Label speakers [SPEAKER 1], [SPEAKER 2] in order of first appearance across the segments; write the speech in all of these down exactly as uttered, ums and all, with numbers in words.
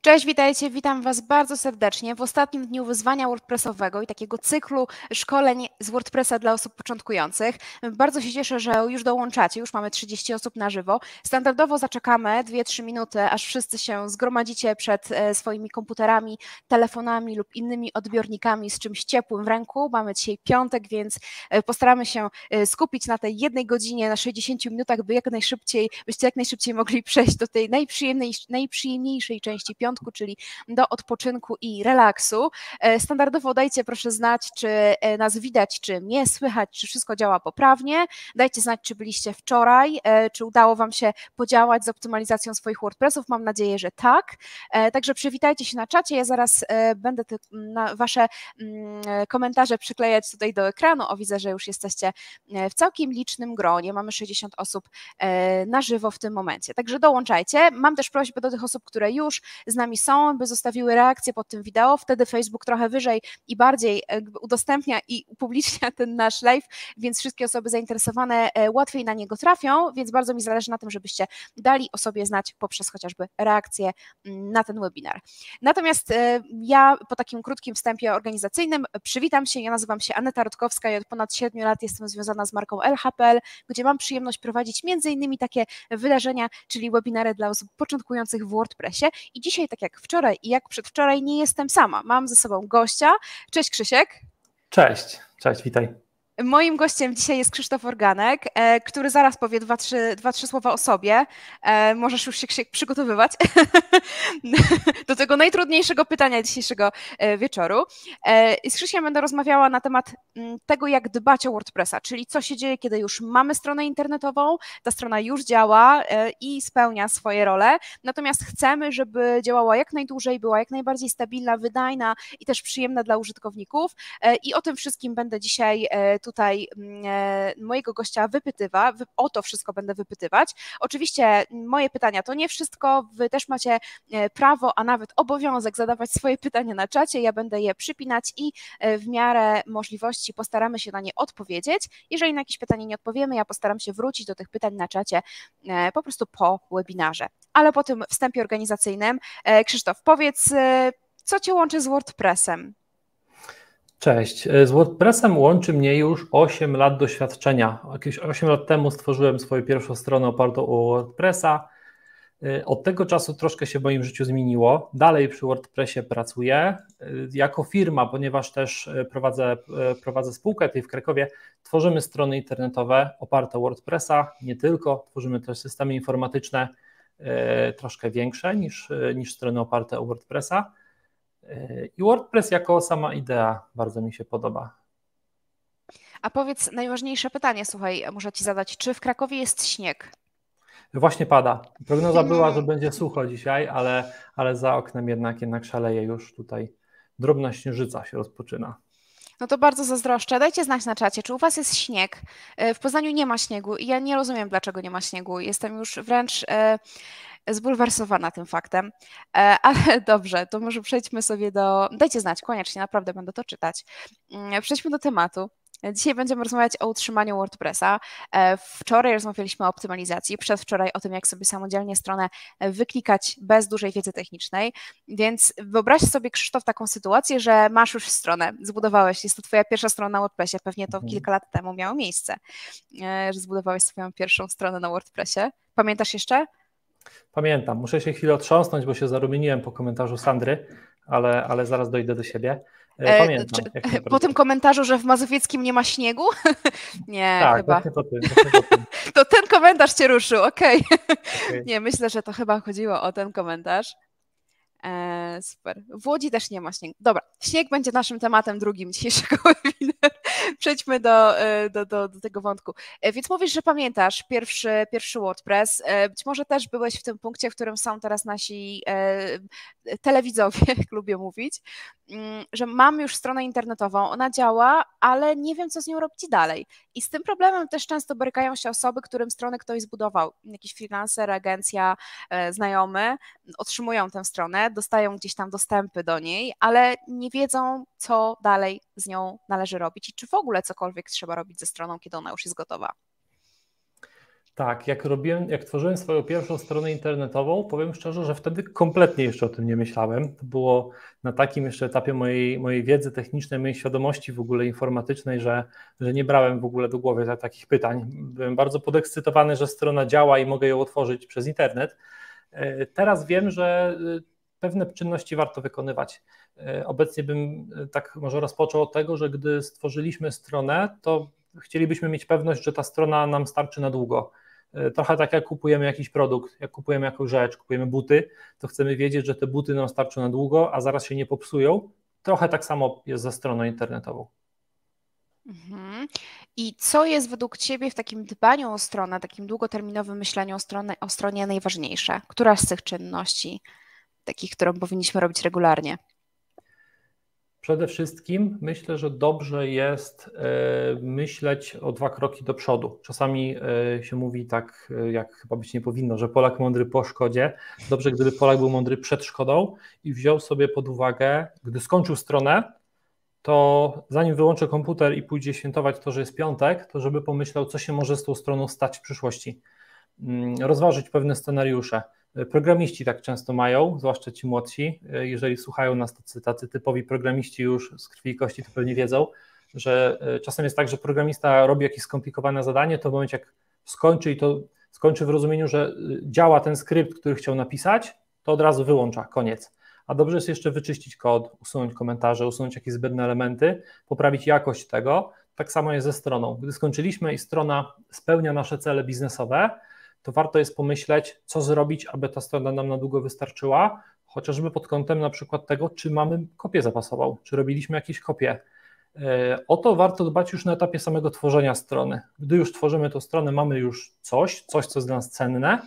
[SPEAKER 1] Cześć, witajcie, witam Was bardzo serdecznie w ostatnim dniu wyzwania WordPressowego i takiego cyklu szkoleń z WordPressa dla osób początkujących. Bardzo się cieszę, że już dołączacie, już mamy trzydzieści osób na żywo. Standardowo zaczekamy dwie trzy minuty, aż wszyscy się zgromadzicie przed swoimi komputerami, telefonami lub innymi odbiornikami z czymś ciepłym w ręku. Mamy dzisiaj piątek, więc postaramy się skupić na tej jednej godzinie, na sześćdziesięciu minutach, by jak najszybciej, byście jak najszybciej mogli przejść do tej najprzyjemniejszej, najprzyjemniejszej części piątku, czyli do odpoczynku i relaksu. Standardowo dajcie proszę znać, czy nas widać, czy mnie słychać, czy wszystko działa poprawnie. Dajcie znać, czy byliście wczoraj, czy udało Wam się podziałać z optymalizacją swoich WordPressów. Mam nadzieję, że tak. Także przywitajcie się na czacie. Ja zaraz będę te, na Wasze komentarze przyklejać tutaj do ekranu. O, widzę, że już jesteście w całkiem licznym gronie. Mamy sześćdziesiąt osób na żywo w tym momencie. Także dołączajcie. Mam też prośbę do tych osób, które już z nami są, by zostawiły reakcję pod tym wideo, wtedy Facebook trochę wyżej i bardziej udostępnia i upublicznia ten nasz live, więc wszystkie osoby zainteresowane łatwiej na niego trafią, więc bardzo mi zależy na tym, żebyście dali o sobie znać poprzez chociażby reakcję na ten webinar. Natomiast ja po takim krótkim wstępie organizacyjnym przywitam się, ja nazywam się Aneta Rutkowska i od ponad siedmiu lat jestem związana z marką L H P L, gdzie mam przyjemność prowadzić między innymi takie wydarzenia, czyli webinary dla osób początkujących w WordPressie i dzisiaj, tak jak wczoraj i jak przedwczoraj, nie jestem sama. Mam ze sobą gościa. Cześć Krzysiek.
[SPEAKER 2] Cześć, cześć, witaj.
[SPEAKER 1] Moim gościem dzisiaj jest Krzysztof Organek, który zaraz powie dwa, trzy, dwa, trzy słowa o sobie. Możesz już się przygotowywać do tego najtrudniejszego pytania dzisiejszego wieczoru. Z Krzysiem będę rozmawiała na temat tego, jak dbać o WordPressa, czyli co się dzieje, kiedy już mamy stronę internetową, ta strona już działa i spełnia swoje role, natomiast chcemy, żeby działała jak najdłużej, była jak najbardziej stabilna, wydajna i też przyjemna dla użytkowników i o tym wszystkim będę dzisiaj tutaj mojego gościa wypytywa, o to wszystko będę wypytywać. Oczywiście moje pytania to nie wszystko, wy też macie prawo, a nawet obowiązek zadawać swoje pytania na czacie, ja będę je przypinać i w miarę możliwości postaramy się na nie odpowiedzieć. Jeżeli na jakieś pytanie nie odpowiemy, ja postaram się wrócić do tych pytań na czacie po prostu po webinarze. Ale po tym wstępie organizacyjnym, Krzysztof, powiedz, co Cię łączy z WordPressem?
[SPEAKER 2] Cześć. Z WordPressem łączy mnie już osiem lat doświadczenia. Jakieś osiem lat temu stworzyłem swoją pierwszą stronę opartą o WordPressa. Od tego czasu troszkę się w moim życiu zmieniło. Dalej przy WordPressie pracuję. Jako firma, ponieważ też prowadzę, prowadzę spółkę tutaj w Krakowie, tworzymy strony internetowe oparte o WordPressa. Nie tylko, tworzymy też systemy informatyczne troszkę większe niż, niż strony oparte o WordPressa. I WordPress jako sama idea bardzo mi się podoba.
[SPEAKER 1] A powiedz najważniejsze pytanie, słuchaj, muszę Ci zadać, czy w Krakowie jest śnieg?
[SPEAKER 2] Właśnie pada. Prognoza była, że będzie sucho dzisiaj, ale, ale za oknem jednak, jednak szaleje już tutaj. Drobna śnieżyca się rozpoczyna.
[SPEAKER 1] No to bardzo zazdroszczę. Dajcie znać na czacie, czy u Was jest śnieg. W Poznaniu nie ma śniegu i ja nie rozumiem, dlaczego nie ma śniegu. Jestem już wręcz zbulwersowana tym faktem, ale dobrze, to może przejdźmy sobie do... Dajcie znać, koniecznie, naprawdę będę to czytać. Przejdźmy do tematu. Dzisiaj będziemy rozmawiać o utrzymaniu WordPressa. Wczoraj rozmawialiśmy o optymalizacji, przedwczoraj o tym, jak sobie samodzielnie stronę wyklikać bez dużej wiedzy technicznej, więc wyobraź sobie, Krzysztof, taką sytuację, że masz już stronę, zbudowałeś, jest to Twoja pierwsza strona na WordPressie, pewnie to kilka lat temu miało miejsce, że zbudowałeś swoją pierwszą stronę na WordPressie. Pamiętasz jeszcze?
[SPEAKER 2] Pamiętam, muszę się chwilę otrząsnąć, bo się zarumieniłem po komentarzu Sandry, ale, ale zaraz dojdę do siebie. Pamiętam.
[SPEAKER 1] E, po tym komentarzu, że w Mazowieckim nie ma śniegu? Nie,
[SPEAKER 2] tak,
[SPEAKER 1] chyba.
[SPEAKER 2] Po tym, po tym.
[SPEAKER 1] To ten komentarz Cię ruszył, okej. Okay.
[SPEAKER 2] Okay.
[SPEAKER 1] Nie, myślę, że to chyba chodziło o ten komentarz. E, super. W Łodzi też nie ma śniegu. Dobra, śnieg będzie naszym tematem drugim dzisiejszego webinaru. Przejdźmy do, do, do, do tego wątku. E, więc mówisz, że pamiętasz pierwszy, pierwszy WordPress. E, być może też byłeś w tym punkcie, w którym są teraz nasi e, telewidzowie, jak lubię mówić, m, że mam już stronę internetową, ona działa, ale nie wiem, co z nią robić dalej. I z tym problemem też często borykają się osoby, którym stronę ktoś zbudował. Jakiś freelancer, agencja, e, znajomy, otrzymują tę stronę, dostają gdzieś tam dostępy do niej, ale nie wiedzą, co dalej z nią należy robić i czy w ogóle cokolwiek trzeba robić ze stroną, kiedy ona już jest gotowa.
[SPEAKER 2] Tak, jak robiłem, jak tworzyłem swoją pierwszą stronę internetową, powiem szczerze, że wtedy kompletnie jeszcze o tym nie myślałem. To było na takim jeszcze etapie mojej, mojej wiedzy technicznej, mojej świadomości w ogóle informatycznej, że, że nie brałem w ogóle do głowy za takich pytań. Byłem bardzo podekscytowany, że strona działa i mogę ją otworzyć przez internet. Teraz wiem, że pewne czynności warto wykonywać. Obecnie bym tak może rozpoczął od tego, że gdy stworzyliśmy stronę, to chcielibyśmy mieć pewność, że ta strona nam starczy na długo. Trochę tak jak kupujemy jakiś produkt, jak kupujemy jakąś rzecz, kupujemy buty, to chcemy wiedzieć, że te buty nam starczą na długo, a zaraz się nie popsują. Trochę tak samo jest ze stroną internetową.
[SPEAKER 1] Mhm. I co jest według Ciebie w takim dbaniu o stronę, takim długoterminowym myśleniu o, stronę, o stronie najważniejsze? Która z tych czynności, takich, którą powinniśmy robić regularnie?
[SPEAKER 2] Przede wszystkim myślę, że dobrze jest myśleć o dwa kroki do przodu. Czasami się mówi tak, jak chyba być nie powinno, że Polak mądry po szkodzie. Dobrze, gdyby Polak był mądry przed szkodą i wziął sobie pod uwagę, gdy skończył stronę, to zanim wyłączę komputer i pójdzie świętować to, że jest piątek, to żeby pomyślał, co się może z tą stroną stać w przyszłości. Rozważyć pewne scenariusze. Programiści tak często mają, zwłaszcza ci młodsi, jeżeli słuchają nas tacy, tacy typowi programiści już z krwi i kości, to pewnie wiedzą, że czasem jest tak, że programista robi jakieś skomplikowane zadanie, to w momencie jak skończy i to skończy w rozumieniu, że działa ten skrypt, który chciał napisać, to od razu wyłącza, koniec. A dobrze jest jeszcze wyczyścić kod, usunąć komentarze, usunąć jakieś zbędne elementy, poprawić jakość tego. Tak samo jest ze stroną. Gdy skończyliśmy i strona spełnia nasze cele biznesowe, to warto jest pomyśleć, co zrobić, aby ta strona nam na długo wystarczyła, chociażby pod kątem na przykład tego, czy mamy kopię zapasową, czy robiliśmy jakieś kopie. O to warto dbać już na etapie samego tworzenia strony. Gdy już tworzymy tę stronę, mamy już coś, coś, co jest dla nas cenne,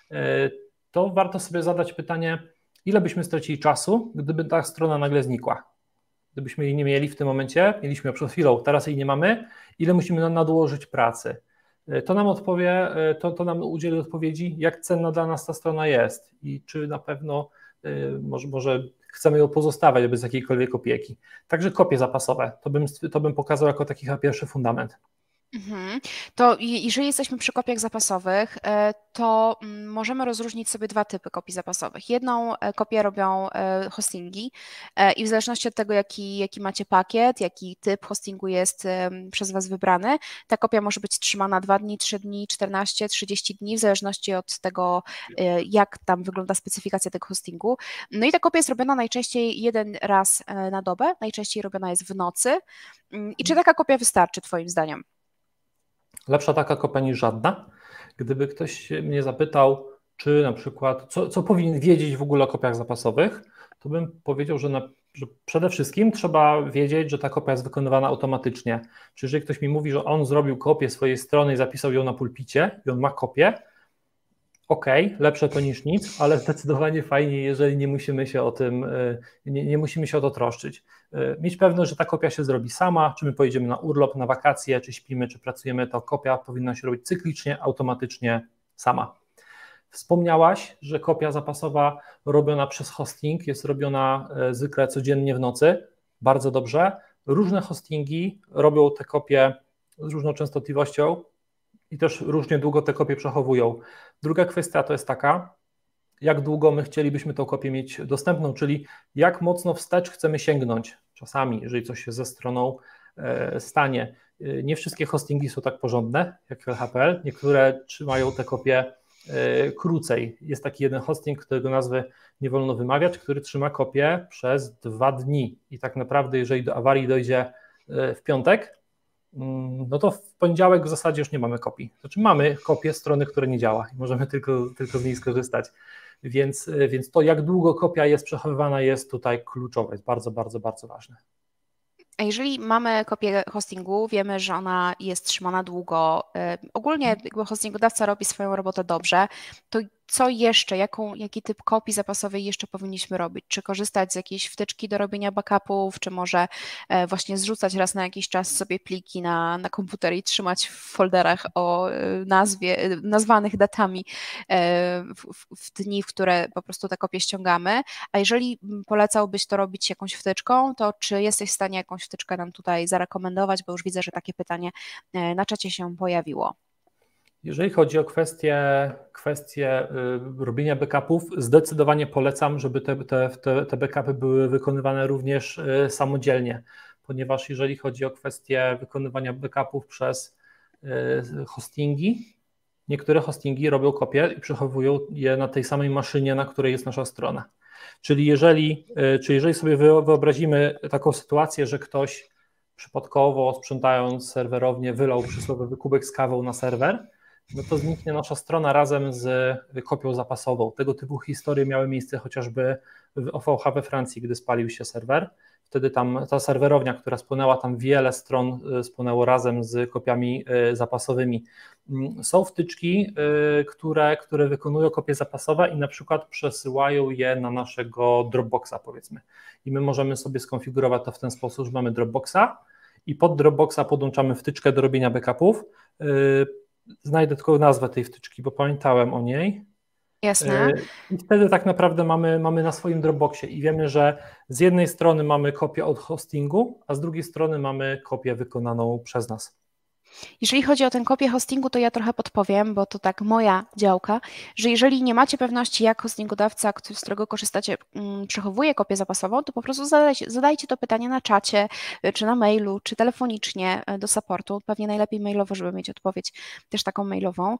[SPEAKER 2] to warto sobie zadać pytanie, ile byśmy stracili czasu, gdyby ta strona nagle znikła. Gdybyśmy jej nie mieli w tym momencie, mieliśmy ją przed chwilą, teraz jej nie mamy, ile musimy nadłożyć pracy. To nam odpowie, to, to nam udzieli odpowiedzi, jak cenna dla nas ta strona jest i czy na pewno może, może chcemy ją pozostawiać bez jakiejkolwiek opieki. Także kopie zapasowe, to bym, to bym pokazał jako taki pierwszy fundament.
[SPEAKER 1] Mhm. To jeżeli jesteśmy przy kopiach zapasowych, to możemy rozróżnić sobie dwa typy kopii zapasowych. Jedną kopię robią hostingi i w zależności od tego, jaki, jaki macie pakiet, jaki typ hostingu jest przez Was wybrany, ta kopia może być trzymana dwa dni, trzy dni, czternaście, trzydzieści dni, w zależności od tego, jak tam wygląda specyfikacja tego hostingu. No i ta kopia jest robiona najczęściej jeden raz na dobę, najczęściej robiona jest w nocy. I czy taka kopia wystarczy Twoim zdaniem?
[SPEAKER 2] Lepsza taka kopia niż żadna. Gdyby ktoś mnie zapytał, czy na przykład, co, co powinien wiedzieć w ogóle o kopiach zapasowych, to bym powiedział, że, na, że przede wszystkim trzeba wiedzieć, że ta kopia jest wykonywana automatycznie. Czyli jeżeli ktoś mi mówi, że on zrobił kopię swojej strony i zapisał ją na pulpicie i on ma kopię, ok, lepsze to niż nic, ale zdecydowanie fajniej, jeżeli nie musimy się o tym, nie, nie musimy się o to troszczyć. Mieć pewność, że ta kopia się zrobi sama, czy my pojedziemy na urlop, na wakacje, czy śpimy, czy pracujemy, to kopia powinna się robić cyklicznie, automatycznie sama. Wspomniałaś, że kopia zapasowa robiona przez hosting jest robiona zwykle codziennie w nocy, bardzo dobrze. Różne hostingi robią te kopie z różną częstotliwością i też różnie długo te kopie przechowują. Druga kwestia to jest taka, jak długo my chcielibyśmy tę kopię mieć dostępną, czyli jak mocno wstecz chcemy sięgnąć. Czasami, jeżeli coś się ze stroną e, stanie. Nie wszystkie hostingi są tak porządne jak L H P L, niektóre trzymają te kopie e, krócej. Jest taki jeden hosting, którego nazwy nie wolno wymawiać, który trzyma kopię przez dwa dni i tak naprawdę jeżeli do awarii dojdzie e, w piątek, no to w poniedziałek w zasadzie już nie mamy kopii. Znaczy mamy kopię strony, która nie działa i możemy tylko, tylko z niej skorzystać. Więc, więc to, jak długo kopia jest przechowywana, jest tutaj kluczowe, jest bardzo, bardzo, bardzo ważne.
[SPEAKER 1] A jeżeli mamy kopię hostingu, wiemy, że ona jest trzymana długo, ogólnie jakby hostingodawca robi swoją robotę dobrze, to co jeszcze, jaką, jaki typ kopii zapasowej jeszcze powinniśmy robić? Czy korzystać z jakiejś wtyczki do robienia backupów, czy może właśnie zrzucać raz na jakiś czas sobie pliki na, na komputer i trzymać w folderach o nazwie, nazwanych datami w, w dni, w które po prostu te kopie ściągamy? A jeżeli polecałbyś to robić jakąś wtyczką, to czy jesteś w stanie jakąś wtyczkę nam tutaj zarekomendować, bo już widzę, że takie pytanie na czacie się pojawiło.
[SPEAKER 2] Jeżeli chodzi o kwestię, kwestię robienia backupów, zdecydowanie polecam, żeby te, te, te, te backupy były wykonywane również samodzielnie, ponieważ jeżeli chodzi o kwestię wykonywania backupów przez hostingi, niektóre hostingi robią kopie i przechowują je na tej samej maszynie, na której jest nasza strona. Czyli jeżeli, czyli jeżeli sobie wyobrazimy taką sytuację, że ktoś przypadkowo sprzątając serwerownię wylał przysłowiowy kubek z kawą na serwer, no to zniknie nasza strona razem z kopią zapasową. Tego typu historie miały miejsce chociażby w O V H we Francji, gdy spalił się serwer. Wtedy tam ta serwerownia, która spłynęła, tam wiele stron spłynęło razem z kopiami zapasowymi. Są wtyczki, które, które wykonują kopie zapasowe i na przykład przesyłają je na naszego Dropboxa, powiedzmy. I my możemy sobie skonfigurować to w ten sposób, że mamy Dropboxa i pod Dropboxa podłączamy wtyczkę do robienia backupów. Znajdę tylko nazwę tej wtyczki, bo pamiętałem o niej.
[SPEAKER 1] Jasne.
[SPEAKER 2] I wtedy tak naprawdę mamy, mamy na swoim Dropboxie i wiemy, że z jednej strony mamy kopię od hostingu, a z drugiej strony mamy kopię wykonaną przez nas.
[SPEAKER 1] Jeżeli chodzi o tę kopię hostingu, to ja trochę podpowiem, bo to tak moja działka, że jeżeli nie macie pewności, jak hostingodawca, z którego korzystacie, przechowuje kopię zapasową, to po prostu zadajcie, zadajcie to pytanie na czacie, czy na mailu, czy telefonicznie do supportu. Pewnie najlepiej mailowo, żeby mieć odpowiedź też taką mailową.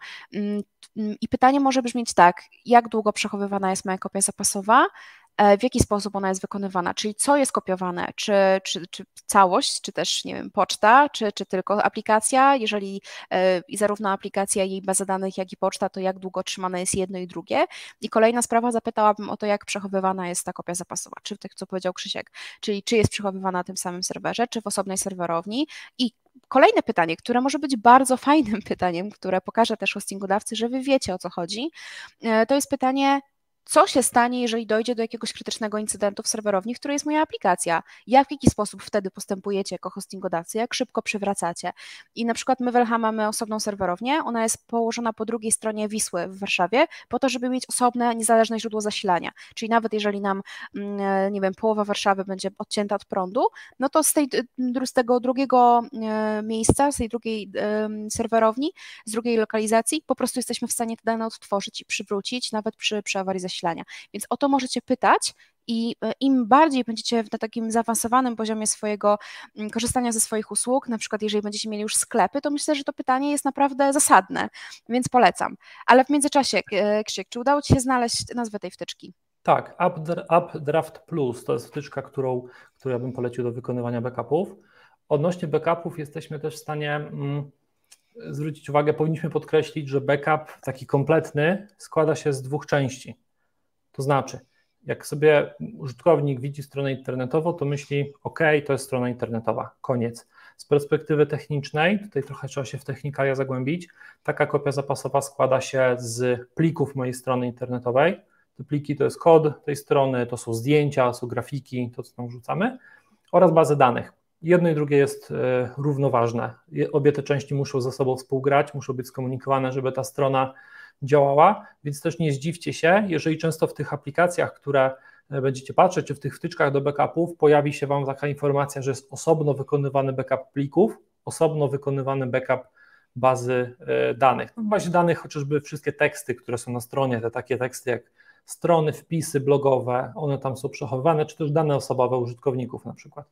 [SPEAKER 1] I pytanie może brzmieć tak, jak długo przechowywana jest moja kopia zapasowa, w jaki sposób ona jest wykonywana, czyli co jest kopiowane, czy, czy, czy całość, czy też, nie wiem, poczta, czy, czy tylko aplikacja, jeżeli i zarówno aplikacja, jej baza danych, jak i poczta, to jak długo trzymane jest jedno i drugie. I kolejna sprawa, zapytałabym o to, jak przechowywana jest ta kopia zapasowa, czy tak, co powiedział Krzysiek, czyli czy jest przechowywana na tym samym serwerze, czy w osobnej serwerowni. I kolejne pytanie, które może być bardzo fajnym pytaniem, które pokaże też hostingodawcy, że wy wiecie, o co chodzi, to jest pytanie, co się stanie, jeżeli dojdzie do jakiegoś krytycznego incydentu w serwerowni, w której jest moja aplikacja? Jak, w jaki sposób wtedy postępujecie jako hostingodawcy? Jak szybko przywracacie? I na przykład my w L H mamy osobną serwerownię, ona jest położona po drugiej stronie Wisły w Warszawie, po to, żeby mieć osobne, niezależne źródło zasilania. Czyli nawet jeżeli nam, nie wiem, połowa Warszawy będzie odcięta od prądu, no to z, tej, z tego drugiego miejsca, z tej drugiej serwerowni, z drugiej lokalizacji, po prostu jesteśmy w stanie te dane odtworzyć i przywrócić, nawet przy, przy awarii zasilania. Więc o to możecie pytać i im bardziej będziecie na takim zaawansowanym poziomie swojego korzystania ze swoich usług, na przykład jeżeli będziecie mieli już sklepy, to myślę, że to pytanie jest naprawdę zasadne, więc polecam. Ale w międzyczasie, Krzysiek, czy udało Ci się znaleźć nazwę tej wtyczki?
[SPEAKER 2] Tak, Updraft Plus to jest wtyczka, którą, którą ja bym polecił do wykonywania backupów. Odnośnie backupów jesteśmy też w stanie mm, zwrócić uwagę, powinniśmy podkreślić, że backup taki kompletny składa się z dwóch części. To znaczy, jak sobie użytkownik widzi stronę internetową, to myśli, OK, to jest strona internetowa, koniec. Z perspektywy technicznej, tutaj trochę trzeba się w technikalia zagłębić, taka kopia zapasowa składa się z plików mojej strony internetowej. Te pliki to jest kod tej strony, to są zdjęcia, są grafiki, to co tam wrzucamy, oraz bazy danych. Jedno i drugie jest y, równoważne. Obie te części muszą ze sobą współgrać, muszą być skomunikowane, żeby ta strona działała, więc też nie zdziwcie się, jeżeli często w tych aplikacjach, które będziecie patrzeć, czy w tych wtyczkach do backupów pojawi się Wam taka informacja, że jest osobno wykonywany backup plików, osobno wykonywany backup bazy danych. W bazie danych chociażby wszystkie teksty, które są na stronie, te takie teksty jak strony, wpisy blogowe, one tam są przechowywane, czy też dane osobowe użytkowników na przykład.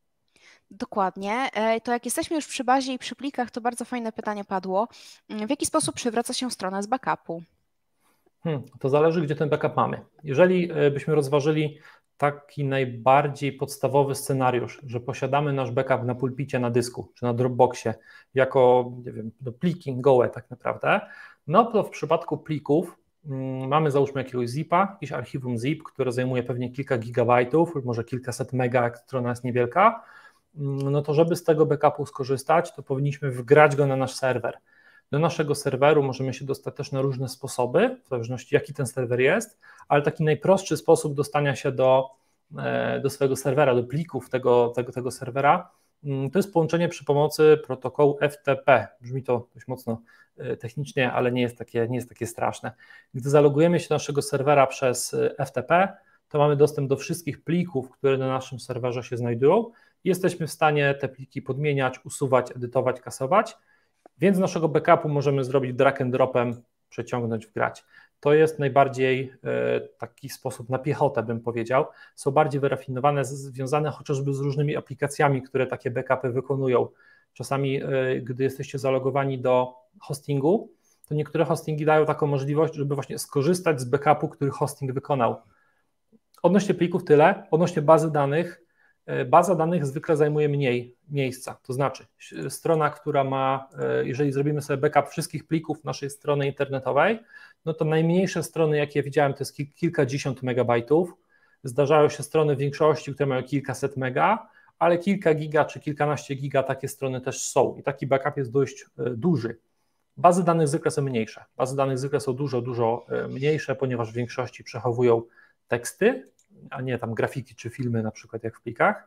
[SPEAKER 1] Dokładnie. To jak jesteśmy już przy bazie i przy plikach, to bardzo fajne pytanie padło. W jaki sposób przywraca się strona z backupu?
[SPEAKER 2] Hmm, to zależy, gdzie ten backup mamy. Jeżeli byśmy rozważyli taki najbardziej podstawowy scenariusz, że posiadamy nasz backup na pulpicie, na dysku, czy na Dropboxie, jako, nie wiem, pliki gołe tak naprawdę, no to w przypadku plików hmm, mamy załóżmy jakiegoś zipa, jakieś archiwum zip, które zajmuje pewnie kilka gigabajtów, może kilkaset mega, jak strona jest niewielka, no to żeby z tego backupu skorzystać, to powinniśmy wgrać go na nasz serwer. Do naszego serweru możemy się dostać też na różne sposoby, w zależności jaki ten serwer jest, ale taki najprostszy sposób dostania się do, do swojego serwera, do plików tego, tego, tego serwera, to jest połączenie przy pomocy protokołu F T P. Brzmi to dość mocno technicznie, ale nie jest takie, nie jest takie straszne. Gdy zalogujemy się do naszego serwera przez F T P, to mamy dostęp do wszystkich plików, które na naszym serwerze się znajdują i jesteśmy w stanie te pliki podmieniać, usuwać, edytować, kasować. Więc z naszego backupu możemy zrobić drag and dropem, przeciągnąć, wgrać. To jest najbardziej taki sposób na piechotę, bym powiedział. Są bardziej wyrafinowane, związane chociażby z różnymi aplikacjami, które takie backupy wykonują. Czasami, gdy jesteście zalogowani do hostingu, to niektóre hostingi dają taką możliwość, żeby właśnie skorzystać z backupu, który hosting wykonał. Odnośnie plików tyle, odnośnie bazy danych, baza danych zwykle zajmuje mniej miejsca, to znaczy strona, która ma, jeżeli zrobimy sobie backup wszystkich plików naszej strony internetowej, no to najmniejsze strony, jakie widziałem, to jest kilkadziesiąt megabajtów. Zdarzają się strony w większości, które mają kilkaset mega, ale kilka giga czy kilkanaście giga takie strony też są i taki backup jest dość duży. Bazy danych zwykle są mniejsze. Bazy danych zwykle są dużo, dużo mniejsze, ponieważ w większości przechowują teksty, a nie tam grafiki czy filmy na przykład jak w plikach.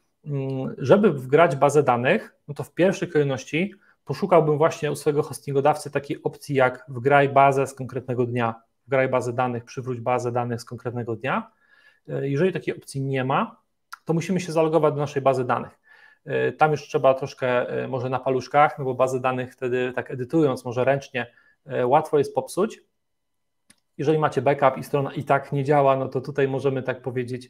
[SPEAKER 2] Żeby wgrać bazę danych, no to w pierwszej kolejności poszukałbym właśnie u swojego hostingodawcy takiej opcji jak wgraj bazę z konkretnego dnia, wgraj bazę danych, przywróć bazę danych z konkretnego dnia. Jeżeli takiej opcji nie ma, to musimy się zalogować do naszej bazy danych. Tam już trzeba troszkę może na paluszkach, no bo bazy danych wtedy tak edytując może ręcznie łatwo jest popsuć. Jeżeli macie backup i strona i tak nie działa, no to tutaj możemy tak powiedzieć,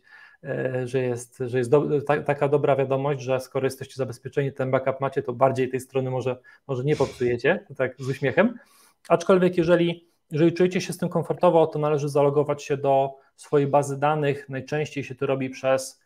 [SPEAKER 2] że jest, że jest do, ta, taka dobra wiadomość, że skoro jesteście zabezpieczeni, ten backup macie, to bardziej tej strony może, może nie popsujecie, to tak z uśmiechem. Aczkolwiek jeżeli, jeżeli czujecie się z tym komfortowo, to należy zalogować się do swojej bazy danych. Najczęściej się to robi przez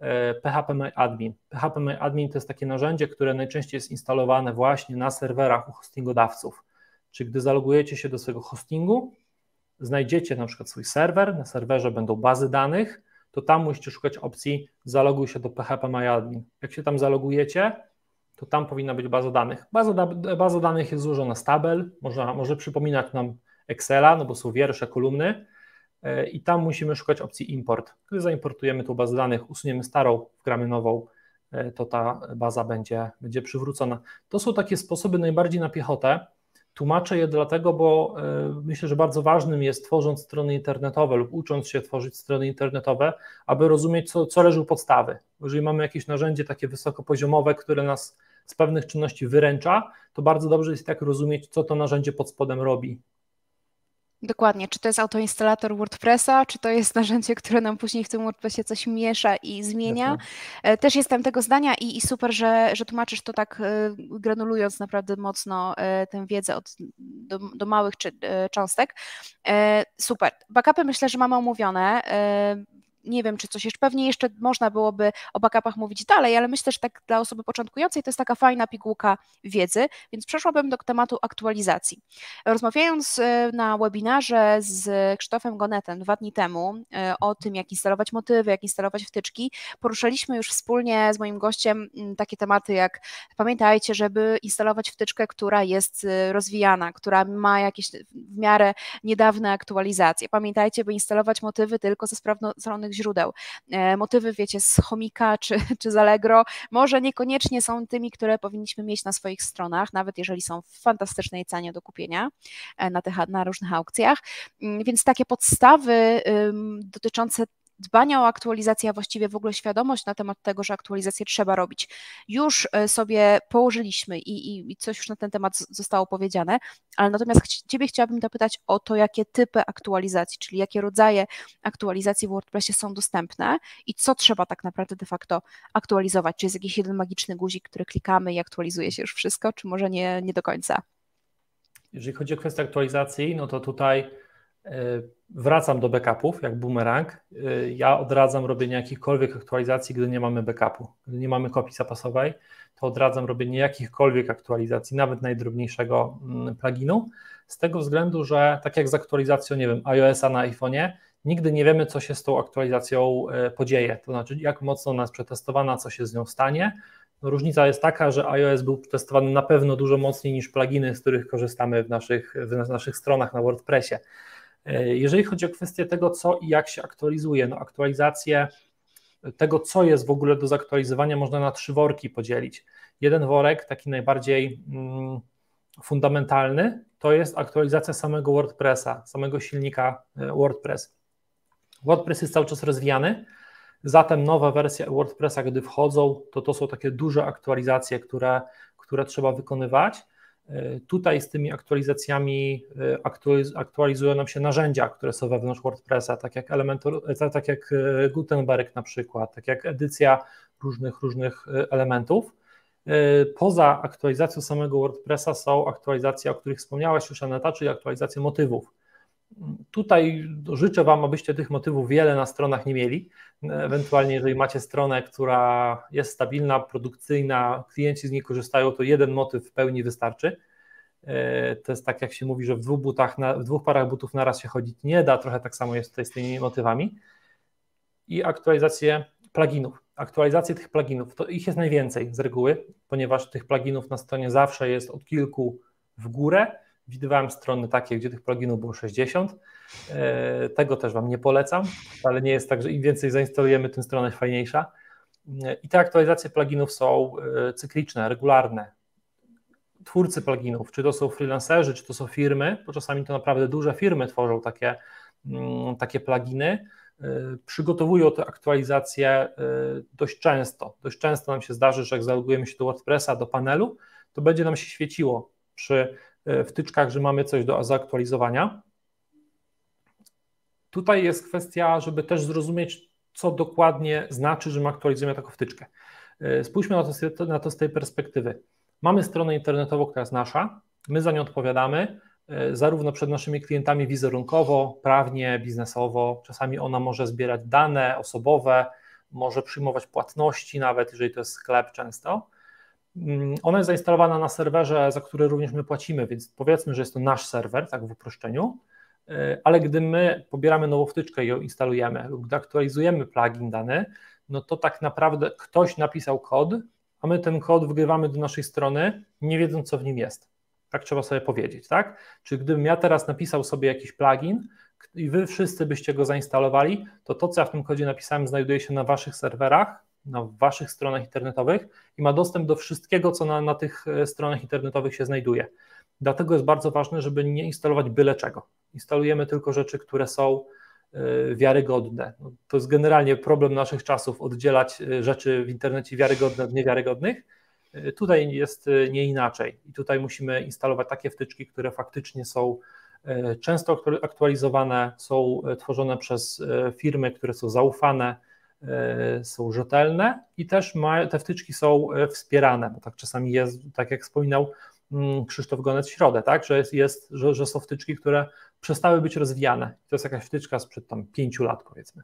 [SPEAKER 2] phpMyAdmin. phpMyAdmin to jest takie narzędzie, które najczęściej jest instalowane właśnie na serwerach u hostingodawców. Czyli gdy zalogujecie się do swojego hostingu, znajdziecie na przykład swój serwer, na serwerze będą bazy danych, to tam musicie szukać opcji zaloguj się do phpMyAdmin. Jak się tam zalogujecie, to tam powinna być baza danych. Baza, da, baza danych jest złożona z tabel, może, może przypominać nam Excela, no bo są wiersze, kolumny yy, i tam musimy szukać opcji import. Gdy zaimportujemy tą bazę danych, usuniemy starą, wgramy nową, yy, to ta baza będzie, będzie przywrócona. To są takie sposoby najbardziej na piechotę. Tłumaczę je dlatego, bo myślę, że bardzo ważnym jest, tworząc strony internetowe lub ucząc się tworzyć strony internetowe, aby rozumieć, co, co leży u podstawy. Jeżeli mamy jakieś narzędzie takie wysokopoziomowe, które nas z pewnych czynności wyręcza, to bardzo dobrze jest tak rozumieć, co to narzędzie pod spodem robi.
[SPEAKER 1] Dokładnie, czy to jest autoinstalator WordPressa, czy to jest narzędzie, które nam później w tym WordPressie coś miesza i zmienia. Jasne. Też jestem tego zdania i, i super, że, że tłumaczysz to tak granulując naprawdę mocno tę wiedzę od, do, do małych czy, cząstek. Super. Backupy myślę, że mamy omówione. Nie wiem, czy coś jeszcze, pewnie jeszcze można byłoby o backupach mówić dalej, ale myślę, że tak dla osoby początkującej to jest taka fajna pigułka wiedzy, więc przeszłabym do tematu aktualizacji. Rozmawiając na webinarze z Krzysztofem Gonetem dwa dni temu o tym, jak instalować motywy, jak instalować wtyczki, poruszaliśmy już wspólnie z moim gościem takie tematy jak pamiętajcie, żeby instalować wtyczkę, która jest rozwijana, która ma jakieś w miarę niedawne aktualizacje. Pamiętajcie, by instalować motywy tylko ze sprawdzonych źródeł. Motywy, wiecie, z Chomika czy, czy z Allegro może niekoniecznie są tymi, które powinniśmy mieć na swoich stronach, nawet jeżeli są w fantastycznej cenie do kupienia na, tych, na różnych aukcjach. Więc takie podstawy um, dotyczące dbania o aktualizację, a właściwie w ogóle świadomość na temat tego, że aktualizację trzeba robić, już sobie położyliśmy i, i, i coś już na ten temat zostało powiedziane, ale natomiast Ciebie chciałabym dopytać o to, jakie typy aktualizacji, czyli jakie rodzaje aktualizacji w WordPressie są dostępne i co trzeba tak naprawdę de facto aktualizować. Czy jest jakiś jeden magiczny guzik, który klikamy i aktualizuje się już wszystko, czy może nie, nie do końca?
[SPEAKER 2] Jeżeli chodzi o kwestię aktualizacji, no to tutaj wracam do backupów, jak bumerang. Ja odradzam robienie jakichkolwiek aktualizacji, gdy nie mamy backupu. Gdy nie mamy kopii zapasowej, to odradzam robienie jakichkolwiek aktualizacji, nawet najdrobniejszego pluginu, z tego względu, że tak jak z aktualizacją, nie wiem, iOS-a na iPhone'ie, nigdy nie wiemy, co się z tą aktualizacją podzieje, to znaczy jak mocno ona jest przetestowana, co się z nią stanie. No, różnica jest taka, że iOS był testowany na pewno dużo mocniej niż pluginy, z których korzystamy w naszych, w naszych stronach na WordPressie. Jeżeli chodzi o kwestię tego, co i jak się aktualizuje, no aktualizację tego, co jest w ogóle do zaktualizowania, można na trzy worki podzielić. Jeden worek, taki najbardziej mm, fundamentalny, to jest aktualizacja samego WordPressa, samego silnika WordPress. WordPress jest cały czas rozwijany, zatem nowe wersje WordPressa, gdy wchodzą, to to są takie duże aktualizacje, które, które trzeba wykonywać. Tutaj z tymi aktualizacjami aktualizują nam się narzędzia, które są wewnątrz WordPressa, tak jak Elementor, tak jak Gutenberg na przykład, tak jak edycja różnych, różnych elementów. Poza aktualizacją samego WordPressa są aktualizacje, o których wspomniałaś już, Aneta, czyli aktualizacje motywów. Tutaj życzę Wam, abyście tych motywów wiele na stronach nie mieli. Ewentualnie, jeżeli macie stronę, która jest stabilna, produkcyjna, klienci z niej korzystają, to jeden motyw w pełni wystarczy. To jest tak, jak się mówi, że w dwóch, butach na, w dwóch parach butów naraz się chodzić nie da, trochę tak samo jest tutaj z tymi motywami. I aktualizacje pluginów. Aktualizacje tych pluginów, to ich jest najwięcej z reguły, ponieważ tych pluginów na stronie zawsze jest od kilku w górę. Widywałem strony takie, gdzie tych pluginów było sześćdziesiąt. Tego też Wam nie polecam, ale nie jest tak, że im więcej zainstalujemy, tym strona jest fajniejsza. I te aktualizacje pluginów są cykliczne, regularne. Twórcy pluginów, czy to są freelancerzy, czy to są firmy, bo czasami to naprawdę duże firmy tworzą takie, takie pluginy, przygotowują te aktualizacje dość często. Dość często nam się zdarzy, że jak zalogujemy się do WordPressa, do panelu, to będzie nam się świeciło przy wtyczkach, że mamy coś do zaaktualizowania. Tutaj jest kwestia, żeby też zrozumieć, co dokładnie znaczy, że my aktualizujemy taką wtyczkę. Spójrzmy na to, na to z tej perspektywy. Mamy stronę internetową, która jest nasza, my za nią odpowiadamy, zarówno przed naszymi klientami wizerunkowo, prawnie, biznesowo. Czasami ona może zbierać dane osobowe, może przyjmować płatności nawet, jeżeli to jest sklep często. Ona jest zainstalowana na serwerze, za który również my płacimy, więc powiedzmy, że jest to nasz serwer, tak w uproszczeniu, ale gdy my pobieramy nową wtyczkę i ją instalujemy lub gdy aktualizujemy plugin dany, no to tak naprawdę ktoś napisał kod, a my ten kod wgrywamy do naszej strony, nie wiedząc, co w nim jest. Tak trzeba sobie powiedzieć, tak? Czy gdybym ja teraz napisał sobie jakiś plugin i wy wszyscy byście go zainstalowali, to to, co ja w tym kodzie napisałem, znajduje się na waszych serwerach, na waszych stronach internetowych i ma dostęp do wszystkiego, co na, na tych stronach internetowych się znajduje. Dlatego jest bardzo ważne, żeby nie instalować byle czego. Instalujemy tylko rzeczy, które są wiarygodne. No, to jest generalnie problem naszych czasów, oddzielać rzeczy w internecie wiarygodne od niewiarygodnych. Tutaj jest nie inaczej i tutaj musimy instalować takie wtyczki, które faktycznie są często aktualizowane, są tworzone przez firmy, które są zaufane, są rzetelne i też ma, te wtyczki są wspierane, bo tak czasami jest, tak jak wspominał Krzysztof Gonec-Środę, tak, że, jest, jest, że, że są wtyczki, które przestały być rozwijane. To jest jakaś wtyczka sprzed tam pięciu lat, powiedzmy.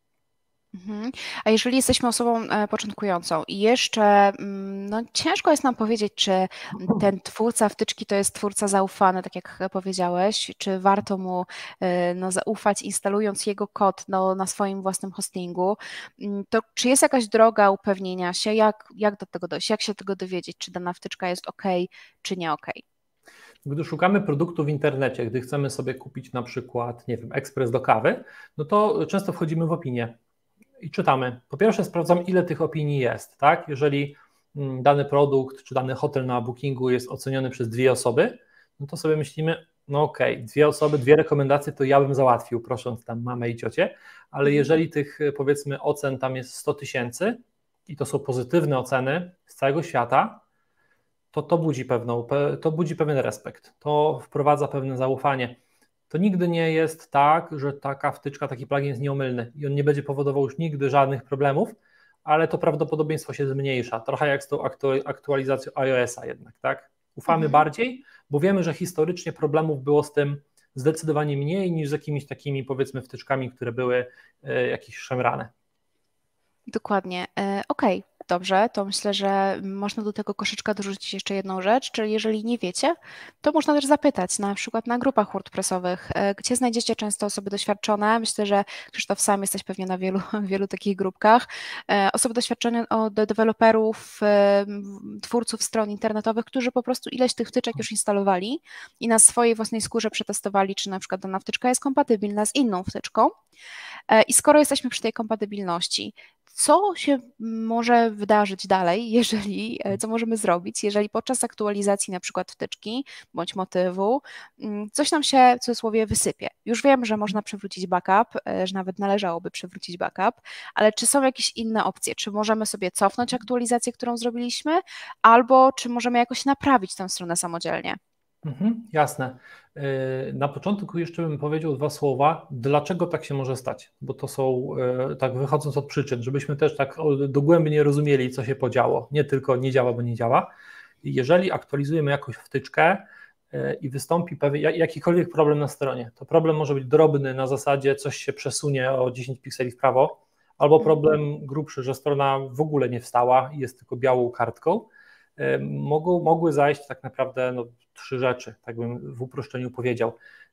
[SPEAKER 1] A jeżeli jesteśmy osobą początkującą i jeszcze no, ciężko jest nam powiedzieć, czy ten twórca wtyczki to jest twórca zaufany, tak jak powiedziałeś, czy warto mu no, zaufać, instalując jego kod no, na swoim własnym hostingu, to czy jest jakaś droga upewnienia się, jak, jak do tego dojść, jak się tego dowiedzieć, czy dana wtyczka jest ok, czy nie ok?
[SPEAKER 2] Gdy szukamy produktu w internecie, gdy chcemy sobie kupić na przykład, nie wiem, ekspres do kawy, no to często wchodzimy w opinię i czytamy. Po pierwsze sprawdzam, ile tych opinii jest, tak? Jeżeli dany produkt czy dany hotel na Bookingu jest oceniony przez dwie osoby, no to sobie myślimy, no okej, okay, dwie osoby, dwie rekomendacje to ja bym załatwił, prosząc tam mamę i ciocię, ale jeżeli tych powiedzmy ocen tam jest sto tysięcy i to są pozytywne oceny z całego świata, to to budzi pewną, to budzi pewien respekt, to wprowadza pewne zaufanie. To nigdy nie jest tak, że taka wtyczka, taki plugin jest nieomylny i on nie będzie powodował już nigdy żadnych problemów, ale to prawdopodobieństwo się zmniejsza, trochę jak z tą aktualizacją iOS-a jednak, tak? Ufamy mhm. bardziej, bo wiemy, że historycznie problemów było z tym zdecydowanie mniej niż z jakimiś takimi powiedzmy wtyczkami, które były e, jakieś szemrane.
[SPEAKER 1] Dokładnie, e, okej. Okay. Dobrze, to myślę, że można do tego koszyczka dorzucić jeszcze jedną rzecz, czyli jeżeli nie wiecie, to można też zapytać, na przykład na grupach WordPressowych, gdzie znajdziecie często osoby doświadczone. Myślę, że Krzysztof sam jesteś pewnie na wielu, wielu takich grupkach. Osoby doświadczone od deweloperów, twórców stron internetowych, którzy po prostu ileś tych wtyczek już instalowali i na swojej własnej skórze przetestowali, czy na przykład dana wtyczka jest kompatybilna z inną wtyczką. I skoro jesteśmy przy tej kompatybilności, Co się może wydarzyć dalej, jeżeli, co możemy zrobić, jeżeli podczas aktualizacji na przykład wtyczki bądź motywu coś nam się w cudzysłowie wysypie? Już wiem, że można przywrócić backup, że nawet należałoby przywrócić backup, ale czy są jakieś inne opcje? Czy możemy sobie cofnąć aktualizację, którą zrobiliśmy, albo czy możemy jakoś naprawić tę stronę samodzielnie?
[SPEAKER 2] Mhm, jasne. Na początku jeszcze bym powiedział dwa słowa, dlaczego tak się może stać, bo to są, tak wychodząc od przyczyn, żebyśmy też tak dogłębnie rozumieli, co się podziało, nie tylko nie działa, bo nie działa. Jeżeli aktualizujemy jakąś wtyczkę i wystąpi pewien, jakikolwiek problem na stronie, to problem może być drobny na zasadzie coś się przesunie o dziesięć pikseli w prawo, albo problem grubszy, że strona w ogóle nie wstała i jest tylko białą kartką, mogą, mogły zajść tak naprawdę no, trzy rzeczy, tak bym w uproszczeniu powiedział.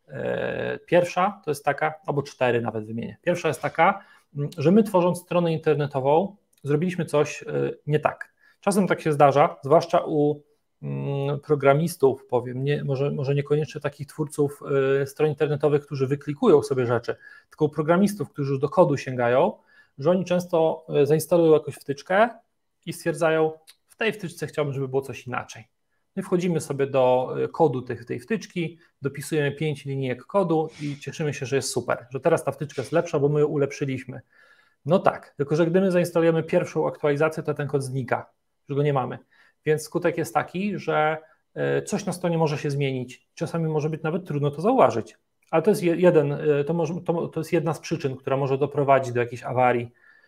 [SPEAKER 2] Pierwsza to jest taka, albo cztery nawet wymienię. Pierwsza jest taka, że my tworząc stronę internetową zrobiliśmy coś nie tak. Czasem tak się zdarza, zwłaszcza u programistów, powiem, nie, może, może niekoniecznie takich twórców stron internetowych, którzy wyklikują sobie rzeczy, tylko u programistów, którzy już do kodu sięgają, że oni często zainstalują jakąś wtyczkę i stwierdzają, w tej wtyczce chciałbym, żeby było coś inaczej. My wchodzimy sobie do kodu tych, tej wtyczki, dopisujemy pięć linijek kodu i cieszymy się, że jest super, że teraz ta wtyczka jest lepsza, bo my ją ulepszyliśmy. No tak, tylko że gdy my zainstalujemy pierwszą aktualizację, to ten kod znika, że go nie mamy. Więc skutek jest taki, że coś na stronie może się zmienić. Czasami może być nawet trudno to zauważyć. Ale to jest jeden, to, może, to, to jest jedna z przyczyn, która może doprowadzić do jakiejś awarii.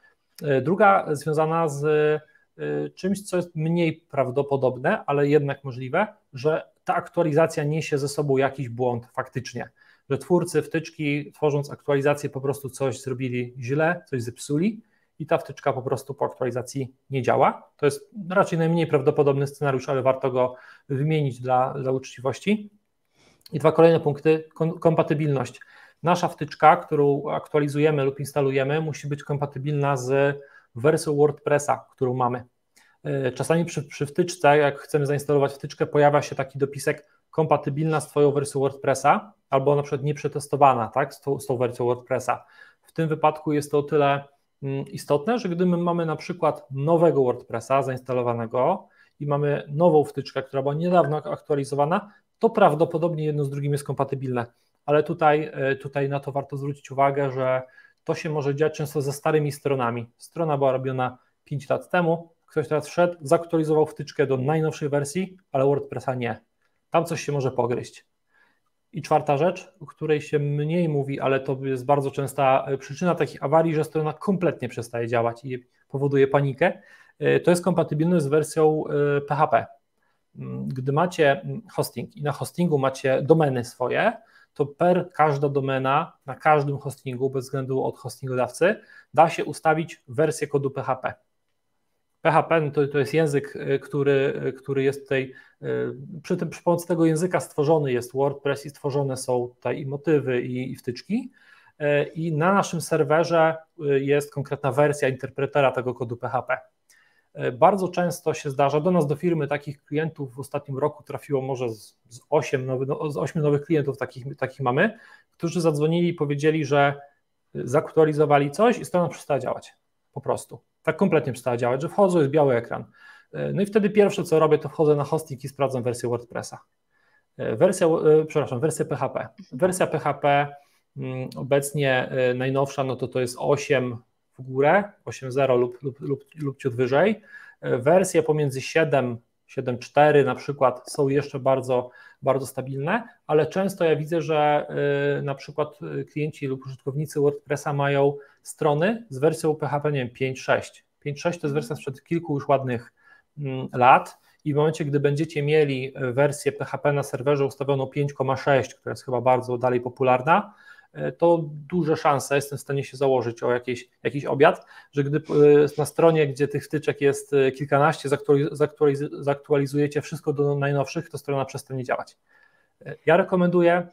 [SPEAKER 2] Druga związana z czymś, co jest mniej prawdopodobne, ale jednak możliwe, że ta aktualizacja niesie ze sobą jakiś błąd faktycznie, że twórcy wtyczki tworząc aktualizację po prostu coś zrobili źle, coś zepsuli i ta wtyczka po prostu po aktualizacji nie działa. To jest raczej najmniej prawdopodobny scenariusz, ale warto go wymienić dla, dla uczciwości. I dwa kolejne punkty, kompatybilność. Nasza wtyczka, którą aktualizujemy lub instalujemy, musi być kompatybilna z wersją WordPressa, którą mamy. Czasami przy, przy wtyczce, jak chcemy zainstalować wtyczkę, pojawia się taki dopisek kompatybilna z Twoją wersją WordPressa, albo na przykład nieprzetestowana, tak, z tą, z tą wersją WordPressa. W tym wypadku jest to o tyle istotne, że gdy my mamy na przykład nowego WordPressa zainstalowanego i mamy nową wtyczkę, która była niedawno aktualizowana, to prawdopodobnie jedno z drugim jest kompatybilne, ale tutaj, tutaj na to warto zwrócić uwagę, że to się może dziać często ze starymi stronami. Strona była robiona pięć lat temu, ktoś teraz wszedł, zaktualizował wtyczkę do najnowszej wersji, ale WordPressa nie. Tam coś się może pogryźć. I czwarta rzecz, o której się mniej mówi, ale to jest bardzo częsta przyczyna takich awarii, że strona kompletnie przestaje działać i powoduje panikę, to jest kompatybilność z wersją P H P. Gdy macie hosting i na hostingu macie domeny swoje, to per każda domena na każdym hostingu, bez względu od hostingodawcy, da się ustawić wersję kodu P H P. P H P to, to jest język, który, który jest tutaj, przy, tym, przy pomocy tego języka stworzony jest WordPress i stworzone są tutaj i motywy, i, i wtyczki. I na naszym serwerze jest konkretna wersja interpretera tego kodu P H P. Bardzo często się zdarza, do nas do firmy takich klientów w ostatnim roku trafiło może z, z, osiem, nowy, no, z ośmiu nowych klientów takich, takich mamy, którzy zadzwonili i powiedzieli, że zaktualizowali coś i strona przestała działać. Po prostu. Tak kompletnie przestała działać, że wchodzą, jest biały ekran. No i wtedy pierwsze co robię, to wchodzę na hosting i sprawdzam wersję WordPressa. Wersja, przepraszam, wersję P H P. Wersja P H P obecnie najnowsza, no to to jest osiem w górę, osiem zero lub, lub, lub, lub ciut wyżej. Wersje pomiędzy siedem, siedem cztery na przykład są jeszcze bardzo, bardzo stabilne, ale często ja widzę, że na przykład klienci lub użytkownicy WordPressa mają strony z wersją P H P, nie wiem, pięć sześć. pięć sześć to jest wersja sprzed kilku już ładnych lat i w momencie, gdy będziecie mieli wersję P H P na serwerze ustawioną pięć sześć, która jest chyba bardzo dalej popularna, to duże szanse, jestem w stanie się założyć o jakiś, jakiś obiad, że gdy na stronie, gdzie tych wtyczek jest kilkanaście, zaktualiz zaktualizujecie wszystko do najnowszych, to strona przestanie działać. Ja rekomenduję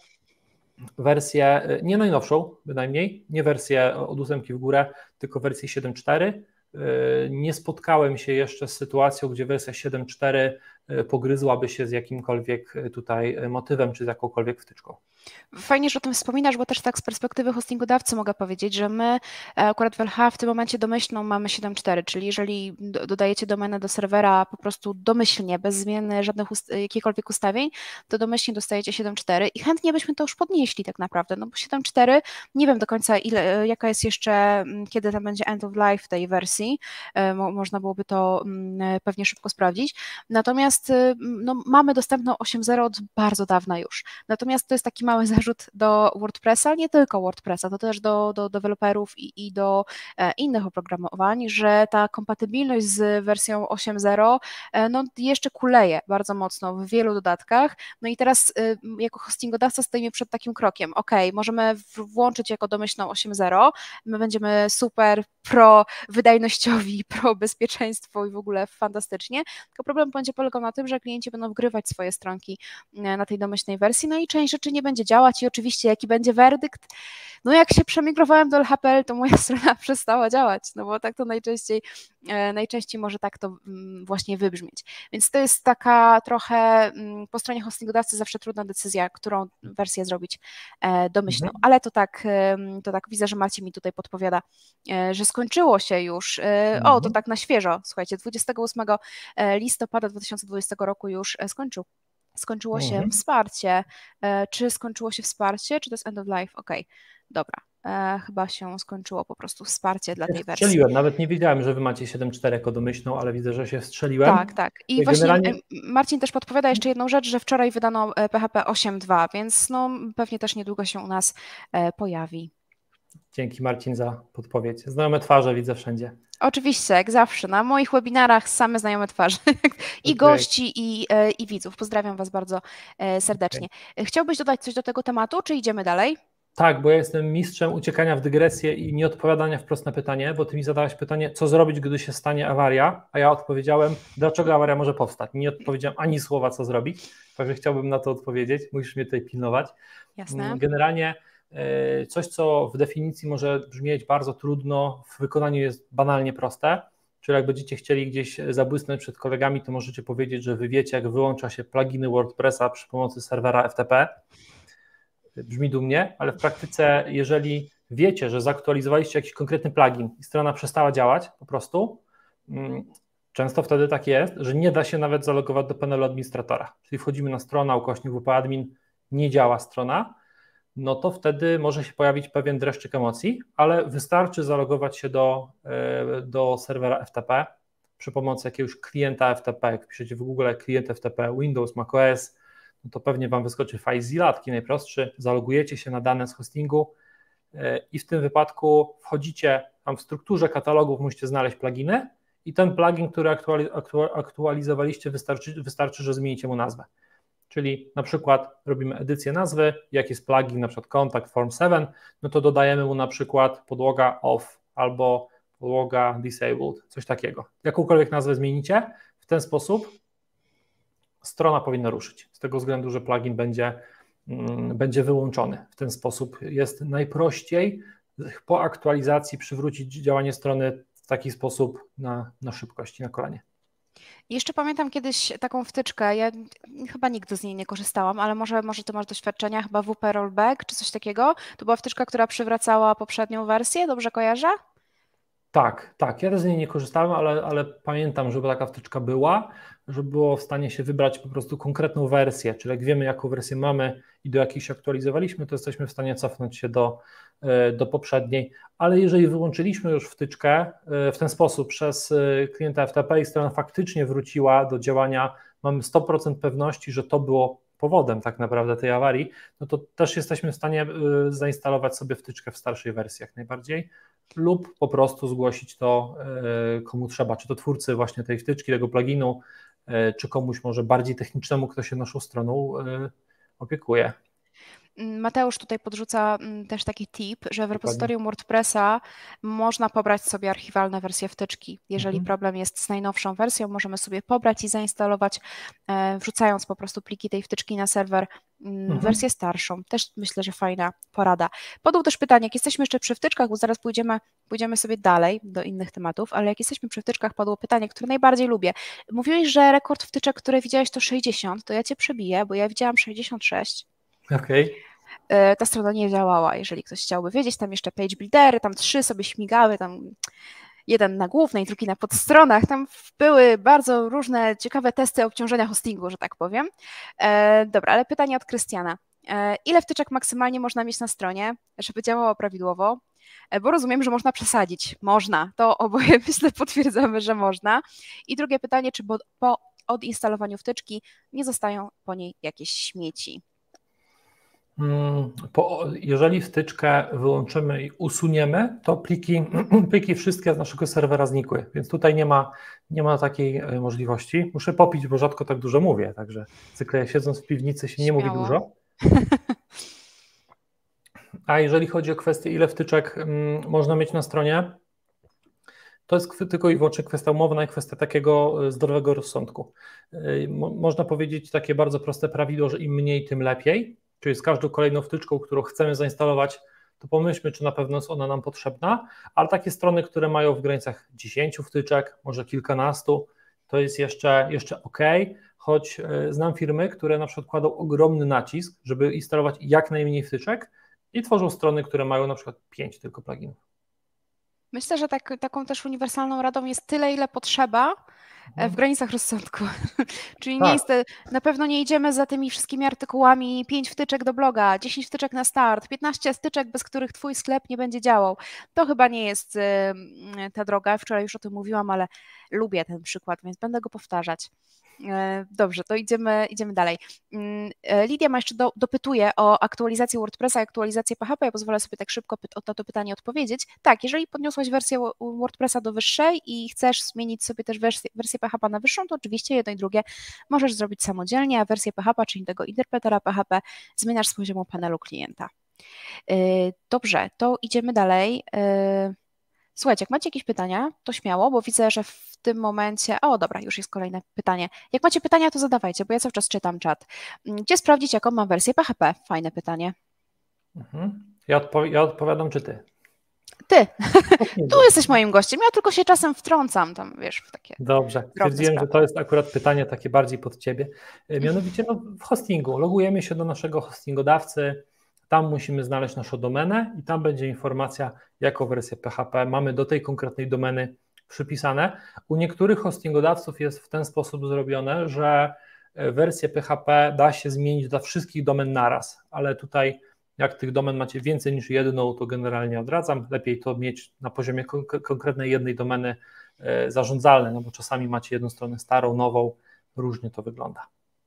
[SPEAKER 2] wersję, nie najnowszą bynajmniej, nie wersję od ósemki w górę, tylko wersję siedem cztery. Nie spotkałem się jeszcze z sytuacją, gdzie wersja siedem cztery pogryzłaby się z jakimkolwiek tutaj motywem, czy z jakąkolwiek wtyczką.
[SPEAKER 1] Fajnie, że o tym wspominasz, bo też tak z perspektywy hostingodawcy mogę powiedzieć, że my akurat w L H w tym momencie domyślną mamy siedem cztery, czyli jeżeli dodajecie domenę do serwera po prostu domyślnie, bez zmiany żadnych ust jakichkolwiek ustawień, to domyślnie dostajecie siedem cztery i chętnie byśmy to już podnieśli tak naprawdę, no bo siedem cztery, nie wiem do końca ile, jaka jest jeszcze, kiedy tam będzie end of life tej wersji, Mo można byłoby to pewnie szybko sprawdzić, natomiast no, mamy dostępną osiem zero od bardzo dawna już, natomiast to jest taki mały zarzut do WordPressa, nie tylko WordPressa, to też do, do deweloperów i, i do e, innych oprogramowań, że ta kompatybilność z wersją osiem zero e, no, jeszcze kuleje bardzo mocno w wielu dodatkach. No i teraz e, jako hostingodawca stoimy przed takim krokiem. Ok, możemy włączyć jako domyślną osiem zero, my będziemy super pro wydajnościowi, pro bezpieczeństwo i w ogóle fantastycznie, tylko problem będzie polegał na tym, że klienci będą wgrywać swoje stronki na tej domyślnej wersji, no i część rzeczy nie będzie działać i oczywiście jaki będzie werdykt, no jak się przemigrowałem do L H P L, to moja strona przestała działać, no bo tak to najczęściej, najczęściej może tak to właśnie wybrzmieć, więc to jest taka trochę po stronie hostingodawcy zawsze trudna decyzja, którą wersję zrobić domyślną, mhm. ale to tak, to tak widzę, że Marcin mi tutaj podpowiada, że skończyło się już, mhm. o to tak na świeżo, słuchajcie, dwudziestego ósmego listopada dwa tysiące dwudziestego roku już skończył. Skończyło się mhm. wsparcie. Czy skończyło się wsparcie, czy to jest end of life? Okej, okay. Dobra. E, chyba się skończyło po prostu wsparcie dla tej wersji.
[SPEAKER 2] Strzeliłem, nawet nie wiedziałem, że wy macie siedem cztery jako domyślną, ale widzę, że się strzeliłem.
[SPEAKER 1] Tak, tak. I Generalnie... właśnie Marcin też podpowiada jeszcze jedną rzecz, że wczoraj wydano P H P osiem dwa, więc no, pewnie też niedługo się u nas pojawi. Dzięki
[SPEAKER 2] Marcin za podpowiedź. Znajome twarze widzę wszędzie.
[SPEAKER 1] Oczywiście, jak zawsze. Na moich webinarach same znajome twarze i okay. gości, i, i widzów. Pozdrawiam Was bardzo serdecznie. Okay. Chciałbyś dodać coś do tego tematu, czy idziemy dalej?
[SPEAKER 2] Tak, bo ja jestem mistrzem uciekania w dygresję i nieodpowiadania wprost na pytanie, bo ty mi zadałeś pytanie, co zrobić, gdy się stanie awaria, a ja odpowiedziałem, dlaczego awaria może powstać. Nie odpowiedziałem ani słowa, co zrobić, także chciałbym na to odpowiedzieć, musisz mnie tutaj pilnować.
[SPEAKER 1] Jasne.
[SPEAKER 2] Generalnie coś, co w definicji może brzmieć bardzo trudno, w wykonaniu jest banalnie proste, czyli jak będziecie chcieli gdzieś zabłysnąć przed kolegami, to możecie powiedzieć, że wy wiecie, jak wyłącza się pluginy WordPressa przy pomocy serwera F T P. Brzmi dumnie, ale w praktyce, jeżeli wiecie, że zaktualizowaliście jakiś konkretny plugin i strona przestała działać po prostu, często wtedy tak jest, że nie da się nawet zalogować do panelu administratora. Czyli wchodzimy na stronę, ukośnik W P admin, nie działa strona, no to wtedy może się pojawić pewien dreszczyk emocji, ale wystarczy zalogować się do, do serwera F T P przy pomocy jakiegoś klienta F T P. Jak piszecie w Google klient F T P, Windows, macOS, no to pewnie Wam wyskoczy FileZilla, taki najprostszy, zalogujecie się na dane z hostingu i w tym wypadku wchodzicie tam w strukturze katalogów, musicie znaleźć pluginy i ten plugin, który aktualizowaliście, wystarczy, wystarczy, że zmienicie mu nazwę. Czyli na przykład robimy edycję nazwy, jak jest plugin, na przykład Contact Form siedem, no to dodajemy mu na przykład podłoga off albo podłoga disabled, coś takiego. Jakąkolwiek nazwę zmienicie, w ten sposób strona powinna ruszyć, z tego względu, że plugin będzie, mm, będzie wyłączony. W ten sposób jest najprościej po aktualizacji przywrócić działanie strony w taki sposób na, na szybkość i na kolanie.
[SPEAKER 1] Jeszcze pamiętam kiedyś taką wtyczkę, ja chyba nigdy z niej nie korzystałam, ale może, może ty masz doświadczenia, chyba W P Rollback czy coś takiego. To była wtyczka, która przywracała poprzednią wersję, dobrze kojarzę?
[SPEAKER 2] Tak, tak, ja też z niej nie korzystałem, ale, ale pamiętam, żeby taka wtyczka była, żeby było w stanie się wybrać po prostu konkretną wersję, czyli jak wiemy, jaką wersję mamy i do jakiej się aktualizowaliśmy, to jesteśmy w stanie cofnąć się do, do poprzedniej, ale jeżeli wyłączyliśmy już wtyczkę w ten sposób przez klienta F T P i strona faktycznie wróciła do działania, mamy sto procent pewności, że to było powodem tak naprawdę tej awarii, no to też jesteśmy w stanie zainstalować sobie wtyczkę w starszej wersji jak najbardziej lub po prostu zgłosić to komu trzeba, czy to twórcy właśnie tej wtyczki, tego pluginu, czy komuś może bardziej technicznemu, kto się naszą stroną opiekuje.
[SPEAKER 1] Mateusz tutaj podrzuca też taki tip, że w
[SPEAKER 2] Dokładnie.
[SPEAKER 1] repozytorium WordPressa można pobrać sobie archiwalne wersje wtyczki. Jeżeli
[SPEAKER 2] Mhm.
[SPEAKER 1] problem jest z najnowszą wersją, możemy sobie pobrać i zainstalować, wrzucając po prostu pliki tej wtyczki na serwer, mhm. wersję starszą. Też myślę, że fajna porada. Padło też pytanie, jak jesteśmy jeszcze przy wtyczkach, bo zaraz pójdziemy, pójdziemy sobie dalej do innych tematów, ale jak jesteśmy przy wtyczkach, padło pytanie, które najbardziej lubię. Mówiłeś, że rekord wtyczek, które widziałeś, to sześćdziesiąt, to ja cię przebiję, bo ja widziałam sześćdziesiąt sześć.
[SPEAKER 2] Okej.
[SPEAKER 1] Okay. Ta strona nie działała, jeżeli ktoś chciałby wiedzieć, tam jeszcze page buildery, tam trzy sobie śmigały, tam jeden na głównej, drugi na podstronach, tam były bardzo różne ciekawe testy obciążenia hostingu, że tak powiem. E, dobra, ale pytanie od Krystiana. E, ile wtyczek maksymalnie można mieć na stronie, żeby działało prawidłowo? E, bo rozumiem, że można przesadzić. Można, to oboje myślę potwierdzamy, że można. I drugie pytanie, czy po, po odinstalowaniu wtyczki nie zostają po niej jakieś śmieci?
[SPEAKER 2] Po, jeżeli wtyczkę wyłączymy i usuniemy, to pliki, pliki wszystkie z naszego serwera znikły, więc tutaj nie ma, nie ma takiej możliwości. Muszę popić, bo rzadko tak dużo mówię, także zwykle siedząc w piwnicy się nie
[SPEAKER 1] Śmiało.
[SPEAKER 2] mówi dużo. A jeżeli chodzi o kwestię, ile wtyczek mm, można mieć na stronie, to jest tylko i wyłącznie kwestia umowna i kwestia takiego zdrowego rozsądku. Mo, można powiedzieć takie bardzo proste prawidło, że im mniej, tym lepiej. Czyli z każdą kolejną wtyczką, którą chcemy zainstalować, to pomyślmy, czy na pewno jest ona nam potrzebna, ale takie strony, które mają w granicach dziesięciu wtyczek, może kilkunastu, to jest jeszcze, jeszcze ok, choć znam firmy, które na przykład kładą ogromny nacisk, żeby instalować jak najmniej wtyczek i tworzą strony, które mają na przykład pięć tylko pluginów.
[SPEAKER 1] Myślę, że tak, taką też uniwersalną radą jest tyle, ile potrzeba, w granicach rozsądku. Czyli
[SPEAKER 2] tak.
[SPEAKER 1] nie jest, na pewno nie idziemy za tymi wszystkimi artykułami, pięć wtyczek do bloga, dziesięć wtyczek na start, piętnaście wtyczek, bez których twój sklep nie będzie działał. To chyba nie jest ta droga. Wczoraj już o tym mówiłam, ale lubię ten przykład, więc będę go powtarzać. Dobrze, to idziemy, idziemy dalej. Lidia ma jeszcze do, dopytuje o aktualizację WordPressa i aktualizację P H P. Ja pozwolę sobie tak szybko na to pytanie odpowiedzieć. Tak, jeżeli podniosłaś wersję WordPressa do wyższej i chcesz zmienić sobie też wersję, wersję P H P na wyższą, to oczywiście jedno i drugie możesz zrobić samodzielnie, a wersję P H P, czyli tego interpretera P H P, zmieniasz z poziomu panelu klienta. Dobrze, to idziemy dalej. Słuchajcie, jak macie jakieś pytania, to śmiało, bo widzę, że w tym momencie... O, dobra, już jest kolejne pytanie. Jak macie pytania, to zadawajcie, bo ja cały czas czytam czat. Gdzie sprawdzić, jaką mam wersję P H P? Fajne pytanie.
[SPEAKER 2] Mhm. Ja, odpo ja odpowiadam, czy ty?
[SPEAKER 1] Ty. Tu jesteś moim gościem. Ja tylko się czasem wtrącam tam, wiesz, w takie...
[SPEAKER 2] Dobrze, stwierdziłem, że to jest akurat pytanie takie bardziej pod ciebie. Mianowicie no, w hostingu. Logujemy się do naszego hostingodawcy, tam musimy znaleźć naszą domenę i tam będzie informacja, jaką wersję P H P mamy do tej konkretnej domeny przypisane. U niektórych hostingodawców jest w ten sposób zrobione, że wersję P H P da się zmienić dla wszystkich domen naraz, ale tutaj jak tych domen macie więcej niż jedną, to generalnie odradzam. Lepiej to mieć na poziomie konk- konkretnej jednej domeny e, zarządzalnej, no bo czasami macie jedną stronę starą, nową, różnie to wygląda.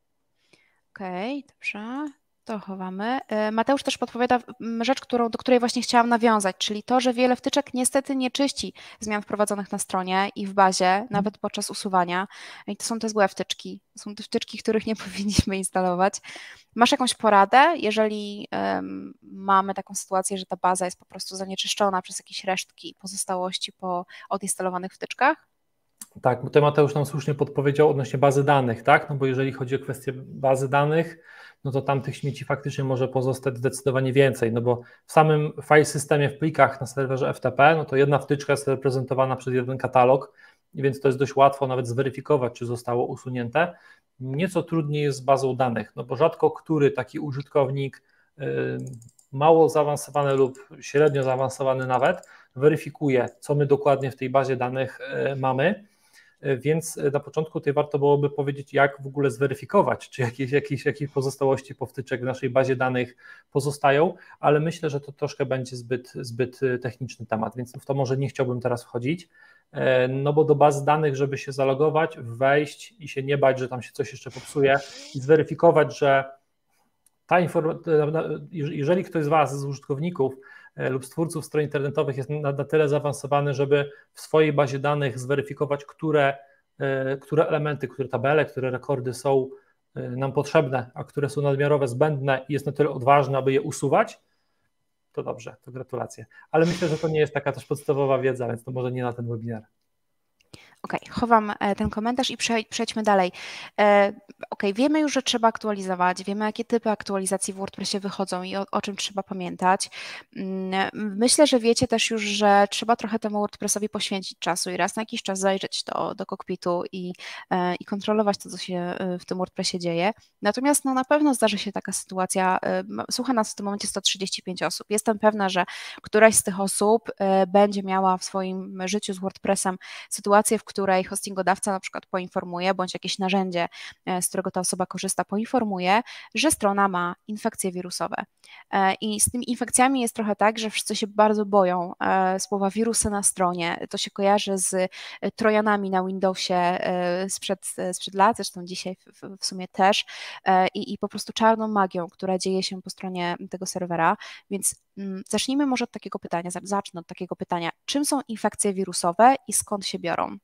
[SPEAKER 1] Okej, okay, dobrze. To chowamy. Mateusz też podpowiada rzecz, którą, do której właśnie chciałam nawiązać, czyli to, że wiele wtyczek niestety nie czyści zmian wprowadzonych na stronie i w bazie, nawet podczas usuwania. I to są te złe wtyczki. To są te wtyczki, których nie powinniśmy instalować. Masz jakąś poradę, jeżeli um, mamy taką sytuację, że ta baza jest po prostu zanieczyszczona przez jakieś resztki, pozostałości po odinstalowanych wtyczkach?
[SPEAKER 2] Tak, bo tutaj Mateusz nam słusznie podpowiedział odnośnie bazy danych, tak? No bo jeżeli chodzi o kwestię bazy danych, no to tam tych śmieci faktycznie może pozostać zdecydowanie więcej, no bo w samym file systemie w plikach na serwerze F T P, no to jedna wtyczka jest reprezentowana przez jeden katalog, więc to jest dość łatwo nawet zweryfikować, czy zostało usunięte. Nieco trudniej jest z bazą danych, no bo rzadko który taki użytkownik, yy, mało zaawansowany lub średnio zaawansowany nawet, weryfikuje, co my dokładnie w tej bazie danych yy, mamy. Więc na początku tutaj warto byłoby powiedzieć, jak w ogóle zweryfikować, czy jakieś, jakieś, jakieś pozostałości powtyczek w naszej bazie danych pozostają, ale myślę, że to troszkę będzie zbyt, zbyt techniczny temat, więc w to może nie chciałbym teraz wchodzić, no bo do bazy danych, żeby się zalogować, wejść i się nie bać, że tam się coś jeszcze popsuje i zweryfikować, że ta informacja, jeżeli ktoś z Was, z użytkowników lub z twórców stron internetowych jest na, na tyle zaawansowany, żeby w swojej bazie danych zweryfikować, które, które elementy, które tabele, które rekordy są nam potrzebne, a które są nadmiarowe, zbędne i jest na tyle odważny, aby je usuwać, to dobrze, to gratulacje. Ale myślę, że to nie jest taka też podstawowa wiedza, więc to może nie na ten webinar.
[SPEAKER 1] Okej, okay, chowam ten komentarz i przejdźmy dalej. Okej, okay, wiemy już, że trzeba aktualizować, wiemy, jakie typy aktualizacji w WordPressie wychodzą i o, o czym trzeba pamiętać. Myślę, że wiecie też już, że trzeba trochę temu WordPressowi poświęcić czasu i raz na jakiś czas zajrzeć do, do kokpitu i, i kontrolować to, co się w tym WordPressie dzieje. Natomiast no, na pewno zdarzy się taka sytuacja, słucha nas w tym momencie sto trzydzieści pięć osób. Jestem pewna, że któraś z tych osób będzie miała w swoim życiu z WordPressem sytuację, w której hostingodawca na przykład poinformuje, bądź jakieś narzędzie, z którego ta osoba korzysta, poinformuje, że strona ma infekcje wirusowe. I z tymi infekcjami jest trochę tak, że wszyscy się bardzo boją słowa wirusy na stronie. To się kojarzy z trojanami na Windowsie sprzed, sprzed lat, zresztą dzisiaj w, w sumie też, i, i po prostu czarną magią, która dzieje się po stronie tego serwera. Więc zacznijmy może od takiego pytania, zacznę od takiego pytania, czym są infekcje wirusowe i skąd się biorą?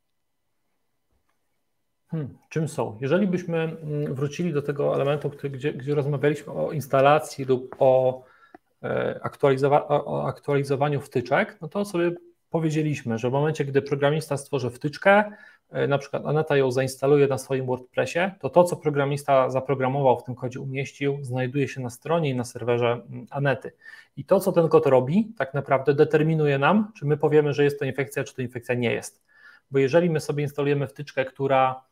[SPEAKER 2] Hmm, czym są? Jeżeli byśmy wrócili do tego elementu, który, gdzie, gdzie rozmawialiśmy o instalacji lub o, aktualizowa o aktualizowaniu wtyczek, no to sobie powiedzieliśmy, że w momencie, gdy programista stworzy wtyczkę, na przykład Aneta ją zainstaluje na swoim WordPressie, to to, co programista zaprogramował, w tym kodzie umieścił, znajduje się na stronie i na serwerze Anety. I to, co ten kod robi, tak naprawdę determinuje nam, czy my powiemy, że jest to infekcja, czy to infekcja nie jest. Bo jeżeli my sobie instalujemy wtyczkę, która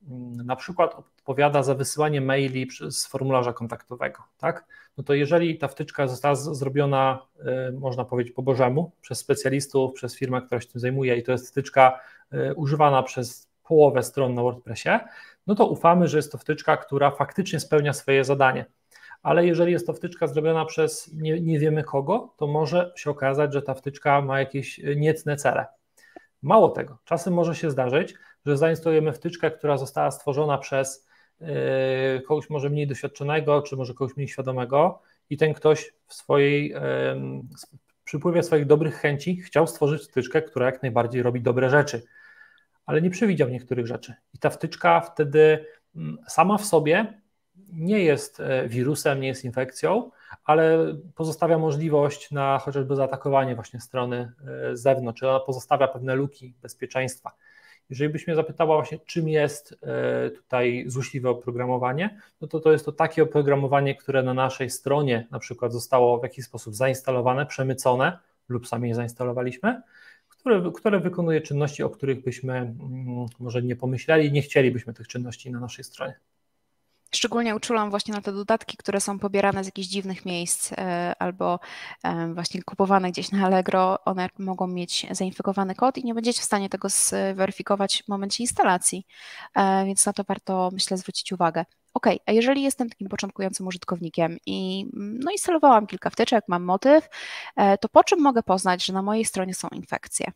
[SPEAKER 2] na przykład odpowiada za wysyłanie maili z formularza kontaktowego, tak? No to jeżeli ta wtyczka została zrobiona, można powiedzieć, po bożemu, przez specjalistów, przez firmę, która się tym zajmuje i to jest wtyczka używana przez połowę stron na WordPressie, no to ufamy, że jest to wtyczka, która faktycznie spełnia swoje zadanie. Ale jeżeli jest to wtyczka zrobiona przez nie, nie wiemy kogo, to może się okazać, że ta wtyczka ma jakieś niecne cele. Mało tego, czasem może się zdarzyć, że zainstalujemy wtyczkę, która została stworzona przez yy, kogoś może mniej doświadczonego, czy może kogoś mniej świadomego i ten ktoś w swojej, yy, przypływie swoich dobrych chęci chciał stworzyć wtyczkę, która jak najbardziej robi dobre rzeczy, ale nie przewidział niektórych rzeczy. I ta wtyczka wtedy sama w sobie nie jest wirusem, nie jest infekcją, ale pozostawia możliwość na chociażby zaatakowanie właśnie strony z zewnątrz, czy ona pozostawia pewne luki bezpieczeństwa. Jeżeli byś mnie zapytała właśnie, czym jest tutaj złośliwe oprogramowanie, no to to jest to takie oprogramowanie, które na naszej stronie na przykład zostało w jakiś sposób zainstalowane, przemycone lub sami je zainstalowaliśmy, które, które wykonuje czynności, o których byśmy może nie pomyśleli, nie chcielibyśmy tych czynności na naszej stronie.
[SPEAKER 1] Szczególnie uczulam właśnie na te dodatki, które są pobierane z jakichś dziwnych miejsc albo właśnie kupowane gdzieś na Allegro. One mogą mieć zainfekowany kod i nie będziecie w stanie tego zweryfikować w momencie instalacji, więc na to warto, myślę, zwrócić uwagę. Ok, a jeżeli jestem takim początkującym użytkownikiem i no, instalowałam kilka wtyczek, mam motyw, to po czym mogę poznać, że na mojej stronie są infekcje?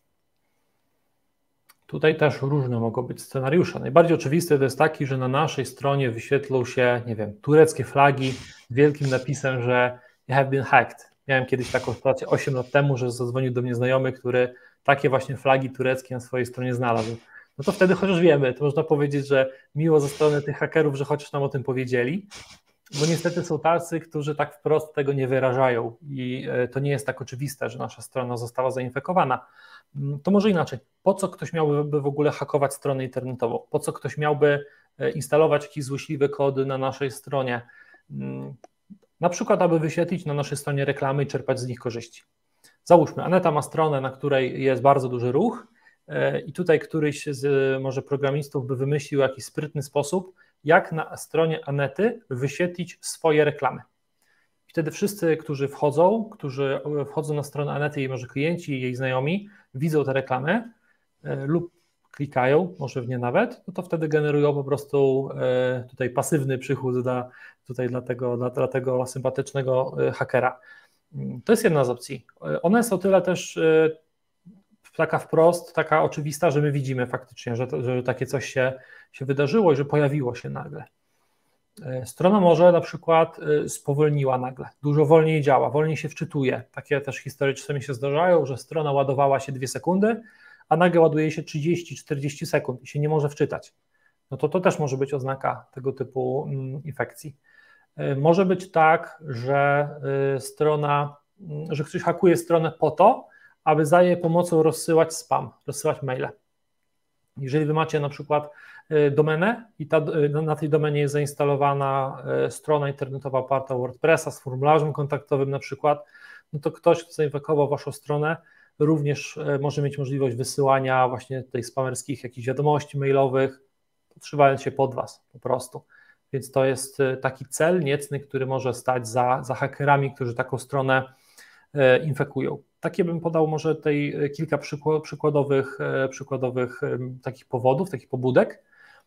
[SPEAKER 2] Tutaj też różne mogą być scenariusze. Najbardziej oczywisty to jest taki, że na naszej stronie wyświetlą się, nie wiem, tureckie flagi z wielkim napisem, że you have been hacked. Miałem kiedyś taką sytuację osiem lat temu, że zadzwonił do mnie znajomy, który takie właśnie flagi tureckie na swojej stronie znalazł. No to wtedy chociaż wiemy, to można powiedzieć, że miło ze strony tych hakerów, że chociaż nam o tym powiedzieli, bo niestety są tacy, którzy tak wprost tego nie wyrażają i to nie jest tak oczywiste, że nasza strona została zainfekowana. To może inaczej. Po co ktoś miałby w ogóle hakować stronę internetową? Po co ktoś miałby instalować jakiś złośliwy kod na naszej stronie? Na przykład, aby wyświetlić na naszej stronie reklamy i czerpać z nich korzyści. Załóżmy, Aneta ma stronę, na której jest bardzo duży ruch i tutaj któryś z może programistów by wymyślił jakiś sprytny sposób, jak na stronie Anety wyświetlić swoje reklamy. Wtedy wszyscy, którzy wchodzą, którzy wchodzą na stronę Anety i może klienci i jej znajomi widzą te reklamy lub klikają, może w nie nawet, no to wtedy generują po prostu tutaj pasywny przychód dla, tutaj dla, tego, dla, dla tego sympatycznego hakera. To jest jedna z opcji. Ona jest o tyle też taka wprost, taka oczywista, że my widzimy faktycznie, że, to, że takie coś się, się wydarzyło i że pojawiło się nagle. Strona może na przykład spowolniła nagle, dużo wolniej działa, wolniej się wczytuje. Takie też historie czasami się zdarzają, że strona ładowała się dwie sekundy, a nagle ładuje się trzydzieści czterdzieści sekund i się nie może wczytać. no to to też może być oznaka tego typu infekcji. Może być tak, że strona, że ktoś hakuje stronę po to, aby za jej pomocą rozsyłać spam, rozsyłać maile. Jeżeli wy macie na przykład domenę i ta, na tej domenie jest zainstalowana strona internetowa oparta o WordPressa z formularzem kontaktowym na przykład, no to ktoś, kto zainfekował waszą stronę, również może mieć możliwość wysyłania właśnie tych spamerskich jakichś wiadomości mailowych, podszywając się pod was po prostu. Więc to jest taki cel niecny, który może stać za, za hakerami, którzy taką stronę infekują. Takie bym podał może tej kilka przykładowych, przykładowych takich powodów, takich pobudek.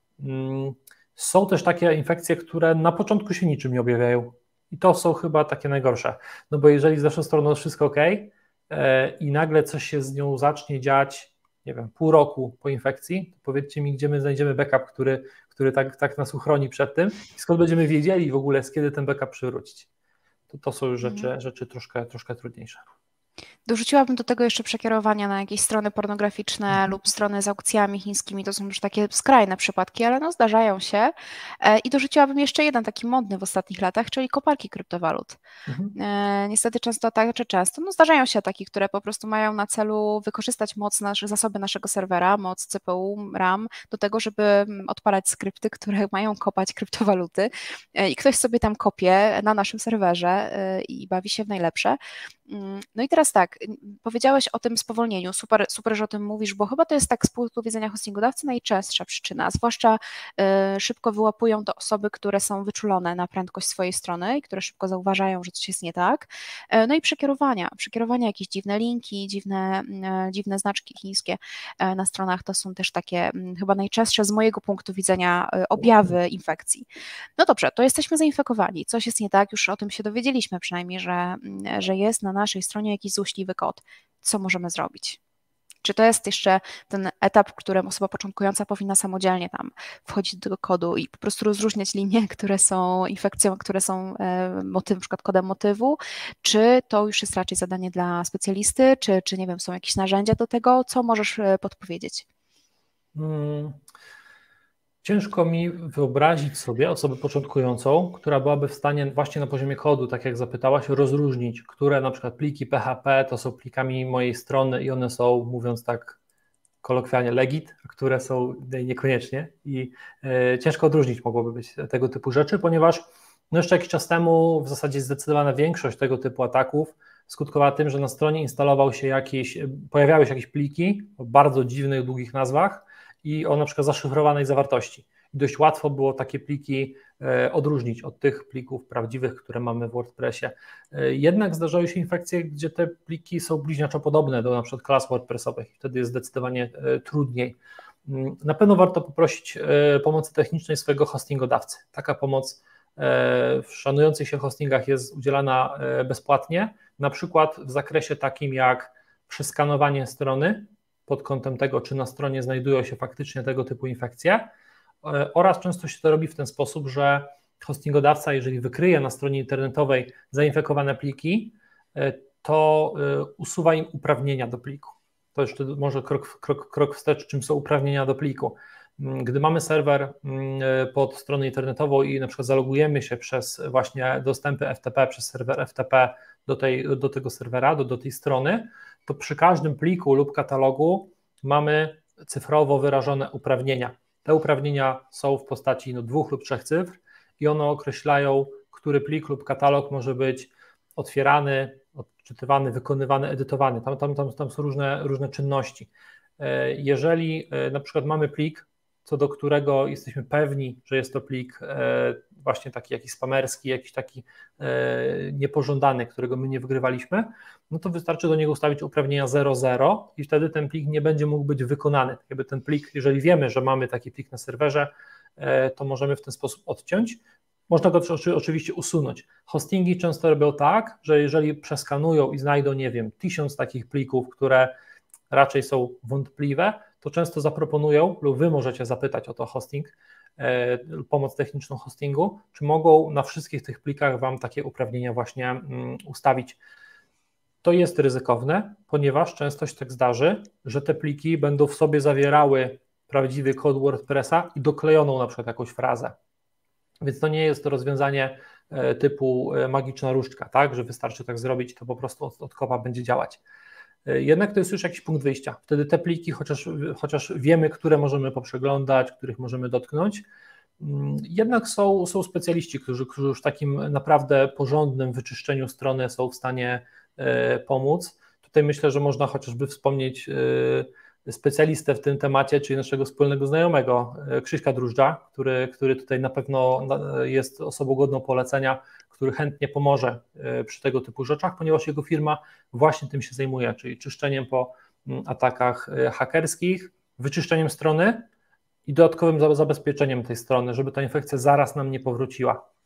[SPEAKER 2] Są też takie infekcje, które na początku się niczym nie objawiają i to są chyba takie najgorsze, no bo jeżeli z naszą stroną jest wszystko ok i nagle coś się z nią zacznie dziać, nie wiem, pół roku po infekcji, to powiedzcie mi, gdzie my znajdziemy backup, który, który tak, tak nas uchroni przed tym i skąd będziemy wiedzieli w ogóle, z kiedy ten backup przywrócić. To, to są już rzeczy, mhm. rzeczy troszkę, troszkę trudniejsze.
[SPEAKER 1] Dorzuciłabym do tego jeszcze przekierowania na jakieś strony pornograficzne
[SPEAKER 2] Mhm.
[SPEAKER 1] lub strony z aukcjami chińskimi. To są już takie skrajne przypadki, ale no zdarzają się. I dorzuciłabym jeszcze jeden taki modny w ostatnich latach, czyli koparki kryptowalut. Mhm. Niestety często, tak czy często, no zdarzają się takie, które po prostu mają na celu wykorzystać moc, nasze zasoby naszego serwera, moc C P U, RAM do tego, żeby odpalać skrypty, które mają kopać kryptowaluty i ktoś sobie tam kopie na naszym serwerze i bawi się w najlepsze. No i teraz tak, powiedziałeś o tym spowolnieniu, super, super, że o tym mówisz, bo chyba to jest tak z punktu widzenia hostingodawcy najczęstsza przyczyna, zwłaszcza y, szybko wyłapują to osoby, które są wyczulone na prędkość swojej strony i które szybko zauważają, że coś jest nie tak. Y, no i przekierowania, przekierowania, jakieś dziwne linki, dziwne, y, dziwne znaczki chińskie y, na stronach, to są też takie y, chyba najczęstsze z mojego punktu widzenia y, objawy infekcji. No dobrze, to jesteśmy zainfekowani, coś jest nie tak, już o tym się dowiedzieliśmy przynajmniej, że, y, że jest na naszej stronie jakiś złośliwy kod. Co możemy zrobić? Czy to jest jeszcze ten etap, w którym osoba początkująca powinna samodzielnie tam wchodzić do tego kodu i po prostu rozróżniać linie, które są infekcją, które są motyw, na przykład kodem motywu, czy to już jest raczej zadanie dla specjalisty, czy, czy nie wiem, są jakieś narzędzia do tego? Co możesz podpowiedzieć?
[SPEAKER 2] Hmm. Ciężko mi wyobrazić sobie osobę początkującą, która byłaby w stanie właśnie na poziomie kodu, tak jak zapytałaś, rozróżnić, które na przykład pliki P H P to są plikami mojej strony i one są, mówiąc tak kolokwialnie, legit, a które są niekoniecznie i y, ciężko odróżnić mogłoby być tego typu rzeczy, ponieważ no jeszcze jakiś czas temu w zasadzie zdecydowana większość tego typu ataków skutkowała tym, że na stronie instalował się jakieś, pojawiały się jakieś pliki o bardzo dziwnych, długich nazwach, i o na przykład zaszyfrowanej zawartości. I dość łatwo było takie pliki e, odróżnić od tych plików prawdziwych, które mamy w WordPressie. E, jednak zdarzały się infekcje, gdzie te pliki są bliźniaczo podobne do na przykład klas WordPressowych. Wtedy jest zdecydowanie e, trudniej. Na pewno warto poprosić e, pomocy technicznej swojego hostingodawcy. Taka pomoc e, w szanujących się hostingach jest udzielana e, bezpłatnie, na przykład w zakresie takim jak przeskanowanie strony pod kątem tego, czy na stronie znajdują się faktycznie tego typu infekcje, oraz często się to robi w ten sposób, że hostingodawca, jeżeli wykryje na stronie internetowej zainfekowane pliki, to usuwa im uprawnienia do pliku. To jeszcze może krok, krok, krok wstecz, czym są uprawnienia do pliku. Gdy mamy serwer pod stronę internetową i na przykład zalogujemy się przez właśnie dostępy F T P, przez serwer F T P do, tej, do tego serwera, do, do tej strony, to przy każdym pliku lub katalogu mamy cyfrowo wyrażone uprawnienia. Te uprawnienia są w postaci no, dwóch lub trzech cyfr i one określają, który plik lub katalog może być otwierany, odczytywany, wykonywany, edytowany. Tam, tam, tam, tam są różne, różne czynności. Jeżeli na przykład mamy plik, co do którego jesteśmy pewni, że jest to plik właśnie taki jakiś spamerski, jakiś taki niepożądany, którego my nie wygrywaliśmy, no to wystarczy do niego ustawić uprawnienia zero zero i wtedy ten plik nie będzie mógł być wykonany. Jakby ten plik, jeżeli wiemy, że mamy taki plik na serwerze, to możemy w ten sposób odciąć. Można go oczywiście usunąć. Hostingi często robią tak, że jeżeli przeskanują i znajdą, nie wiem, tysiąc takich plików, które raczej są wątpliwe, to często zaproponują, lub wy możecie zapytać o to hosting, e, pomoc techniczną hostingu, czy mogą na wszystkich tych plikach wam takie uprawnienia właśnie mm, ustawić. To jest ryzykowne, ponieważ często się tak zdarzy, że te pliki będą w sobie zawierały prawdziwy kod WordPressa i doklejoną na przykład jakąś frazę. Więc to nie jest to rozwiązanie typu magiczna różdżka, tak, że wystarczy tak zrobić, to po prostu od, od kopa będzie działać. Jednak to jest już jakiś punkt wyjścia. Wtedy te pliki, chociaż, chociaż wiemy, które możemy poprzeglądać, których możemy dotknąć, jednak są, są specjaliści, którzy, którzy już w takim naprawdę porządnym wyczyszczeniu strony są w stanie pomóc. Tutaj myślę, że można chociażby wspomnieć specjalistę w tym temacie, czyli naszego wspólnego znajomego Krzyśka Drużdża, który, który tutaj na pewno jest osobą godną polecenia, który chętnie pomoże przy tego typu rzeczach, ponieważ jego firma właśnie tym się zajmuje, czyli czyszczeniem po atakach hakerskich, wyczyszczeniem strony i dodatkowym zabezpieczeniem tej strony, żeby ta infekcja zaraz nam nie powróciła.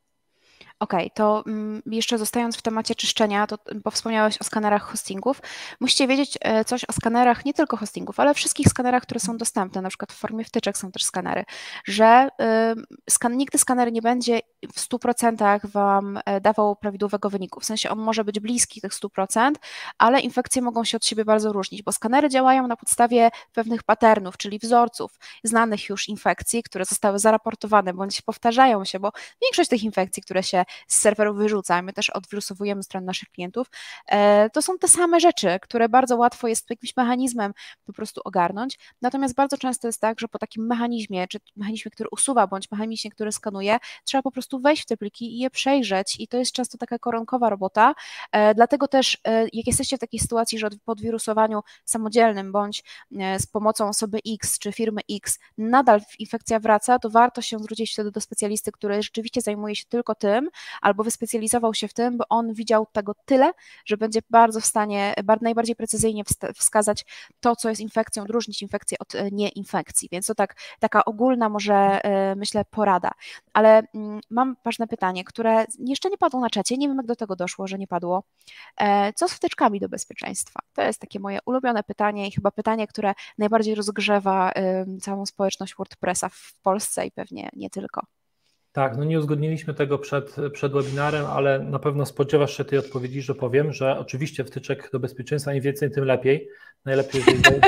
[SPEAKER 1] Okej, okay, to jeszcze zostając w temacie czyszczenia, to, bo wspomniałeś o skanerach hostingów, musicie wiedzieć coś o skanerach nie tylko hostingów, ale wszystkich skanerach, które są dostępne, na przykład w formie wtyczek są też skanery, że y, skan, nigdy skaner nie będzie w stu procentach Wam dawał prawidłowego wyniku, w sensie on może być bliski tych stu procent, ale infekcje mogą się od siebie bardzo różnić, bo skanery działają na podstawie pewnych patternów, czyli wzorców znanych już infekcji, które zostały zaraportowane, bądź powtarzają się, bo większość tych infekcji, które się z serwerów wyrzuca, my też odwirusowujemy strony naszych klientów, to są te same rzeczy, które bardzo łatwo jest jakimś mechanizmem po prostu ogarnąć, natomiast bardzo często jest tak, że po takim mechanizmie, czy mechanizmie, który usuwa, bądź mechanizmie, który skanuje, trzeba po prostu wejść w te pliki i je przejrzeć i to jest często taka koronkowa robota, dlatego też jak jesteście w takiej sytuacji, że po odwirusowaniu samodzielnym, bądź z pomocą osoby X, czy firmy X nadal infekcja wraca, to warto się zwrócić wtedy do specjalisty, który rzeczywiście zajmuje się tylko tym, albo wyspecjalizował się w tym, bo on widział tego tyle, że będzie bardzo w stanie najbardziej precyzyjnie wskazać to, co jest infekcją, odróżnić infekcję od nieinfekcji, więc to tak, taka ogólna może, myślę, porada. Ale mam ważne pytanie, które jeszcze nie padło na czacie, nie wiem, jak do tego doszło, że nie padło. Co z wtyczkami do bezpieczeństwa? To jest takie moje ulubione pytanie i chyba pytanie, które najbardziej rozgrzewa całą społeczność WordPressa w Polsce i pewnie nie tylko.
[SPEAKER 2] Tak, no nie uzgodniliśmy tego przed, przed webinarem, ale na pewno spodziewasz się tej odpowiedzi, że powiem, że oczywiście wtyczek do bezpieczeństwa im więcej, tym lepiej. Najlepiej, jeżeli...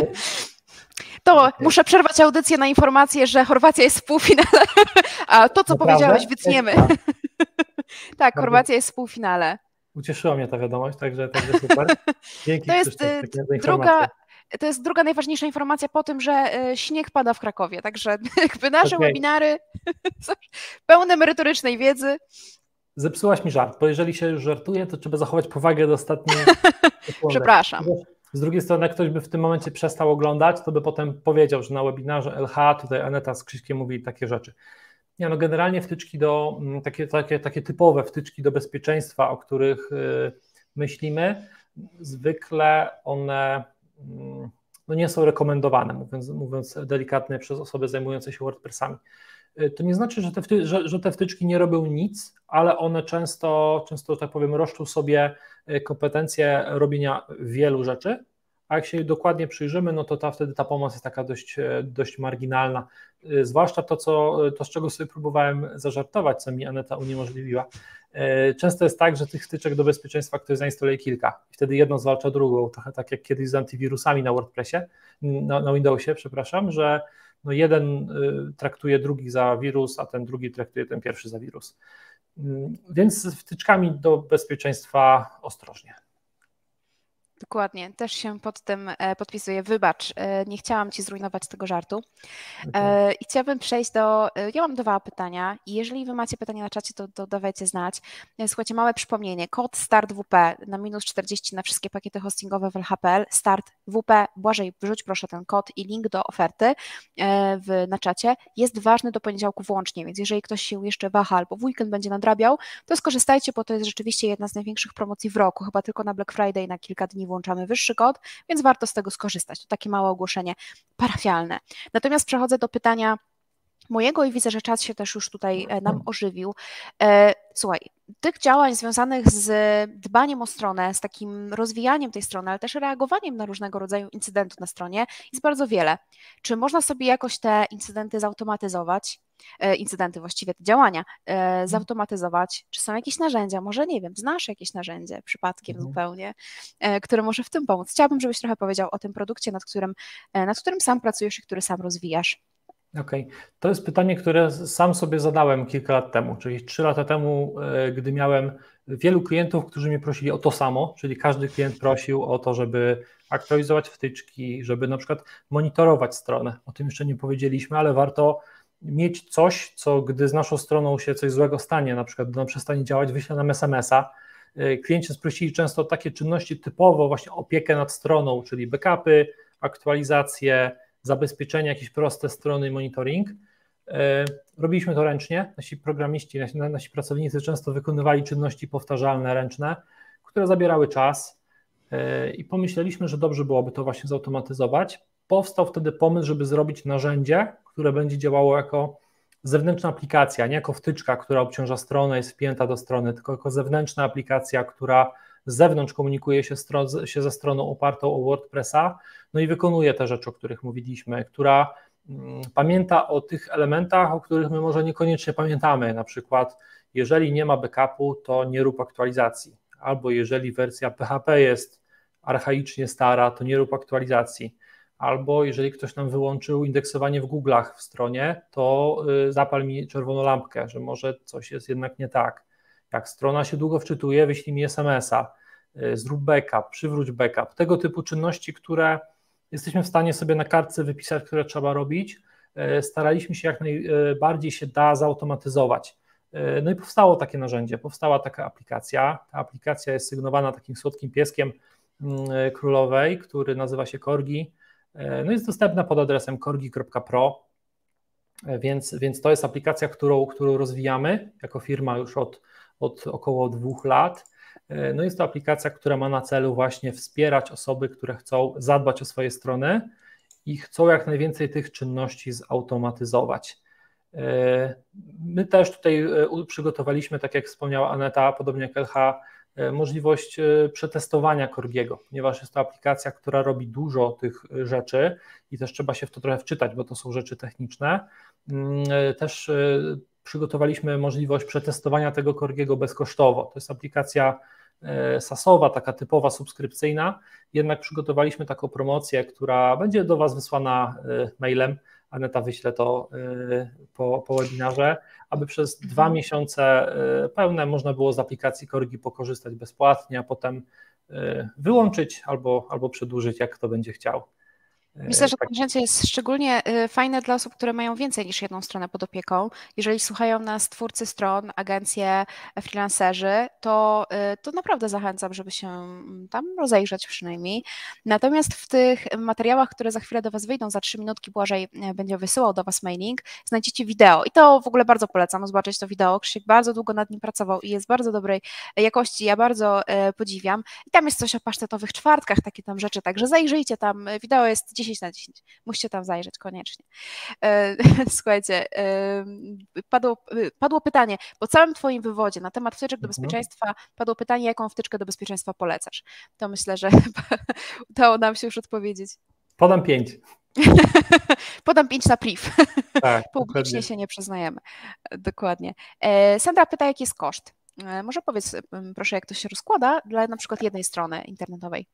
[SPEAKER 1] To okay. Muszę przerwać audycję na informację, że Chorwacja jest w półfinale, a to, co Naprawdę? powiedziałeś, wytniemy. Tak, tak Chorwacja jest w półfinale.
[SPEAKER 2] Ucieszyła mnie ta wiadomość, także, także super. Dzięki.
[SPEAKER 1] To jest Krzysztof, druga... To jest druga najważniejsza informacja po tym, że śnieg pada w Krakowie, także jakby nasze okay. webinary są pełne merytorycznej wiedzy.
[SPEAKER 2] Zepsułaś mi żart, bo jeżeli się już żartuje, to trzeba zachować powagę do ostatniej.
[SPEAKER 1] Przepraszam.
[SPEAKER 2] Z drugiej strony, jak ktoś by w tym momencie przestał oglądać, to by potem powiedział, że na webinarze L H tutaj Aneta z Krzyśkiem mówili takie rzeczy. Nie, no generalnie wtyczki do, takie, takie, takie typowe wtyczki do bezpieczeństwa, o których myślimy, zwykle one no nie są rekomendowane, mówiąc, mówiąc delikatnie, przez osoby zajmujące się WordPressami. To nie znaczy, że te, wty, że, że te wtyczki nie robią nic, ale one często, często, tak powiem, roszczą sobie kompetencje robienia wielu rzeczy, a jak się dokładnie przyjrzymy, no to ta, wtedy ta pomoc jest taka dość, dość marginalna, zwłaszcza to, co, to, z czego sobie próbowałem zażartować, co mi Aneta uniemożliwiła. Często jest tak, że tych wtyczek do bezpieczeństwa ktoś zainstaluje kilka i wtedy jedno zwalcza drugą, trochę tak jak kiedyś z antywirusami na WordPressie, na, na Windowsie, przepraszam, że no jeden traktuje drugi za wirus, a ten drugi traktuje ten pierwszy za wirus. Więc z wtyczkami do bezpieczeństwa ostrożnie.
[SPEAKER 1] Dokładnie, też się pod tym podpisuję. Wybacz, nie chciałam Ci zrujnować tego żartu. Okay. I chciałabym przejść do, ja mam dwa pytania i jeżeli Wy macie pytania na czacie, to, to dawajcie znać. Słuchajcie, małe przypomnienie, kod start W P na minus czterdzieści na wszystkie pakiety hostingowe w L H P L, start W P, Błażej, wrzuć proszę ten kod i link do oferty w, na czacie, jest ważny do poniedziałku włącznie, więc jeżeli ktoś się jeszcze waha albo w weekend będzie nadrabiał, to skorzystajcie, bo to jest rzeczywiście jedna z największych promocji w roku, chyba tylko na Black Friday na kilka dni włączamy wyższy kod, więc warto z tego skorzystać. To takie małe ogłoszenie parafialne. Natomiast przechodzę do pytania mojego i widzę, że czas się też już tutaj nam ożywił. Słuchaj, tych działań związanych z dbaniem o stronę, z takim rozwijaniem tej strony, ale też reagowaniem na różnego rodzaju incydenty na stronie jest bardzo wiele. Czy można sobie jakoś te incydenty zautomatyzować? incydenty właściwie, te działania, zautomatyzować, czy są jakieś narzędzia, może nie wiem, znasz jakieś narzędzie przypadkiem
[SPEAKER 2] Mhm.
[SPEAKER 1] zupełnie, które może w tym pomóc. Chciałabym, żebyś trochę powiedział o tym produkcie, nad którym, nad którym sam pracujesz i który sam rozwijasz.
[SPEAKER 2] Okej, okay. To jest pytanie, które sam sobie zadałem kilka lat temu, czyli trzy lata temu, gdy miałem wielu klientów, którzy mnie prosili o to samo, czyli każdy klient prosił o to, żeby aktualizować wtyczki, żeby na przykład monitorować stronę. O tym jeszcze nie powiedzieliśmy, ale warto mieć coś, co gdy z naszą stroną się coś złego stanie, na przykład gdy ona przestanie działać, wyśle nam es em es a. Klienci prosili często o takie czynności typowo, właśnie opiekę nad stroną, czyli backupy, aktualizacje, zabezpieczenie, jakieś proste strony, monitoring. Robiliśmy to ręcznie, nasi programiści, nasi, nasi pracownicy często wykonywali czynności powtarzalne, ręczne, które zabierały czas i pomyśleliśmy, że dobrze byłoby to właśnie zautomatyzować. Powstał wtedy pomysł, żeby zrobić narzędzie, które będzie działało jako zewnętrzna aplikacja, nie jako wtyczka, która obciąża stronę, jest wpięta do strony, tylko jako zewnętrzna aplikacja, która z zewnątrz komunikuje się, stro- się ze stroną opartą o WordPressa, no i wykonuje te rzeczy, o których mówiliśmy, która mm, pamięta o tych elementach, o których my może niekoniecznie pamiętamy, na przykład jeżeli nie ma backupu, to nie rób aktualizacji, albo jeżeli wersja P H P jest archaicznie stara, to nie rób aktualizacji, albo jeżeli ktoś nam wyłączył indeksowanie w Google'ach w stronie, to y, zapal mi czerwoną lampkę, że może coś jest jednak nie tak. Jak strona się długo wczytuje, wyślij mi es em es a, zrób backup, przywróć backup, tego typu czynności, które jesteśmy w stanie sobie na kartce wypisać, które trzeba robić, staraliśmy się jak najbardziej się da zautomatyzować. No i powstało takie narzędzie, powstała taka aplikacja, ta aplikacja jest sygnowana takim słodkim pieskiem królowej, który nazywa się Corgi, no jest dostępna pod adresem corgi kropka pro, więc, więc to jest aplikacja, którą, którą rozwijamy jako firma już od od około dwóch lat. No jest to aplikacja, która ma na celu właśnie wspierać osoby, które chcą zadbać o swoje strony i chcą jak najwięcej tych czynności zautomatyzować. My też tutaj przygotowaliśmy, tak jak wspomniała Aneta, podobnie jak L H, możliwość przetestowania Corgiego, ponieważ jest to aplikacja, która robi dużo tych rzeczy i też trzeba się w to trochę wczytać, bo to są rzeczy techniczne. Też przygotowaliśmy możliwość przetestowania tego Corgiego bezkosztowo. To jest aplikacja sasowa, taka typowa, subskrypcyjna, jednak przygotowaliśmy taką promocję, która będzie do Was wysłana mailem, Aneta wyśle to po, po webinarze, aby przez dwa miesiące pełne można było z aplikacji Corgi pokorzystać bezpłatnie, a potem wyłączyć albo, albo przedłużyć, jak kto będzie chciał.
[SPEAKER 1] Myślę, że to narzędzie jest szczególnie fajne dla osób, które mają więcej niż jedną stronę pod opieką. Jeżeli słuchają nas twórcy stron, agencje, freelancerzy, to, to naprawdę zachęcam, żeby się tam rozejrzeć przynajmniej. Natomiast w tych materiałach, które za chwilę do Was wyjdą, za trzy minutki Błażej będzie wysyłał do Was mailing, znajdziecie wideo i to w ogóle bardzo polecam zobaczyć to wideo. Krzysiek bardzo długo nad nim pracował i jest bardzo dobrej jakości, ja bardzo podziwiam. I tam jest coś o pasztetowych czwartkach, takie tam rzeczy, także zajrzyjcie tam, wideo jest dziesięć na dziesięć. Musicie tam zajrzeć koniecznie. Słuchajcie, padło, padło pytanie, po całym Twoim wywodzie na temat wtyczek do bezpieczeństwa padło pytanie, jaką wtyczkę do bezpieczeństwa polecasz. To myślę, że udało nam się już odpowiedzieć.
[SPEAKER 2] Podam pięć.
[SPEAKER 1] Podam pięć na priv.
[SPEAKER 2] Tak,
[SPEAKER 1] publicznie się nie przyznajemy. Dokładnie. Sandra pyta, jaki jest koszt. Może powiedz proszę, jak to się rozkłada dla na przykład jednej strony internetowej.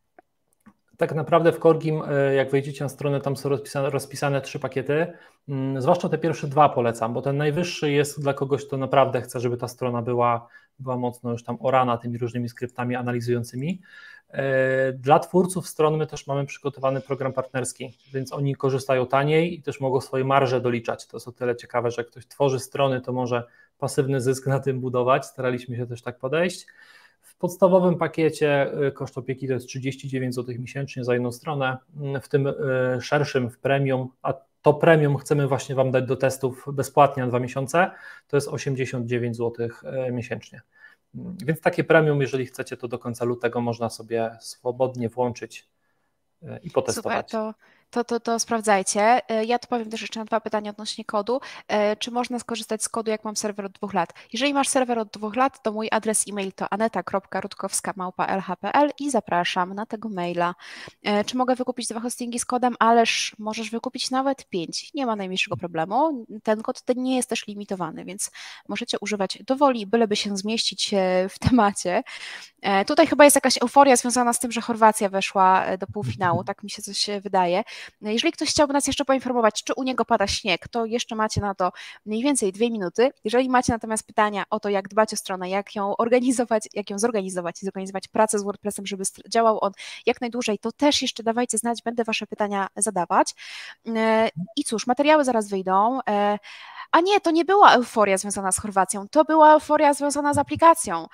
[SPEAKER 2] Tak naprawdę w Corgim, jak wejdziecie na stronę, tam są rozpisane, rozpisane trzy pakiety, zwłaszcza te pierwsze dwa polecam, bo ten najwyższy jest dla kogoś, kto naprawdę chce, żeby ta strona była, była mocno już tam orana tymi różnymi skryptami analizującymi. Dla twórców stron my też mamy przygotowany program partnerski, więc oni korzystają taniej i też mogą swoje marże doliczać. To jest o tyle ciekawe, że jak ktoś tworzy strony, to może pasywny zysk na tym budować, staraliśmy się też tak podejść. W podstawowym pakiecie koszt opieki to jest trzydzieści dziewięć złotych miesięcznie za jedną stronę, w tym szerszym, w premium, a to premium chcemy właśnie Wam dać do testów bezpłatnie na dwa miesiące, to jest osiemdziesiąt dziewięć złotych miesięcznie. Więc takie premium, jeżeli chcecie, to do końca lutego można sobie swobodnie włączyć i potestować.
[SPEAKER 1] Super, to To, to, to sprawdzajcie. Ja tu powiem też jeszcze na dwa pytania odnośnie kodu. Czy można skorzystać z kodu, jak mam serwer od dwóch lat? Jeżeli masz serwer od dwóch lat, to mój adres e-mail to aneta kropka rutkowska małpa l h p l i zapraszam na tego maila. Czy mogę wykupić dwa hostingi z kodem? Ależ możesz wykupić nawet pięć. Nie ma najmniejszego problemu. Ten kod ten nie jest też limitowany, więc możecie używać dowoli, byleby się zmieścić w temacie. Tutaj chyba jest jakaś euforia związana z tym, że Chorwacja weszła do półfinału, tak mi się coś wydaje. Jeżeli ktoś chciałby nas jeszcze poinformować, czy u niego pada śnieg, to jeszcze macie na to mniej więcej dwie minuty. Jeżeli macie natomiast pytania o to, jak dbać o stronę, jak ją organizować, jak ją zorganizować i zorganizować pracę z WordPressem, żeby działał on jak najdłużej, to też jeszcze dawajcie znać, będę wasze pytania zadawać. I cóż, materiały zaraz wyjdą. A nie, to nie była euforia związana z Chorwacją, to była euforia związana z aplikacją.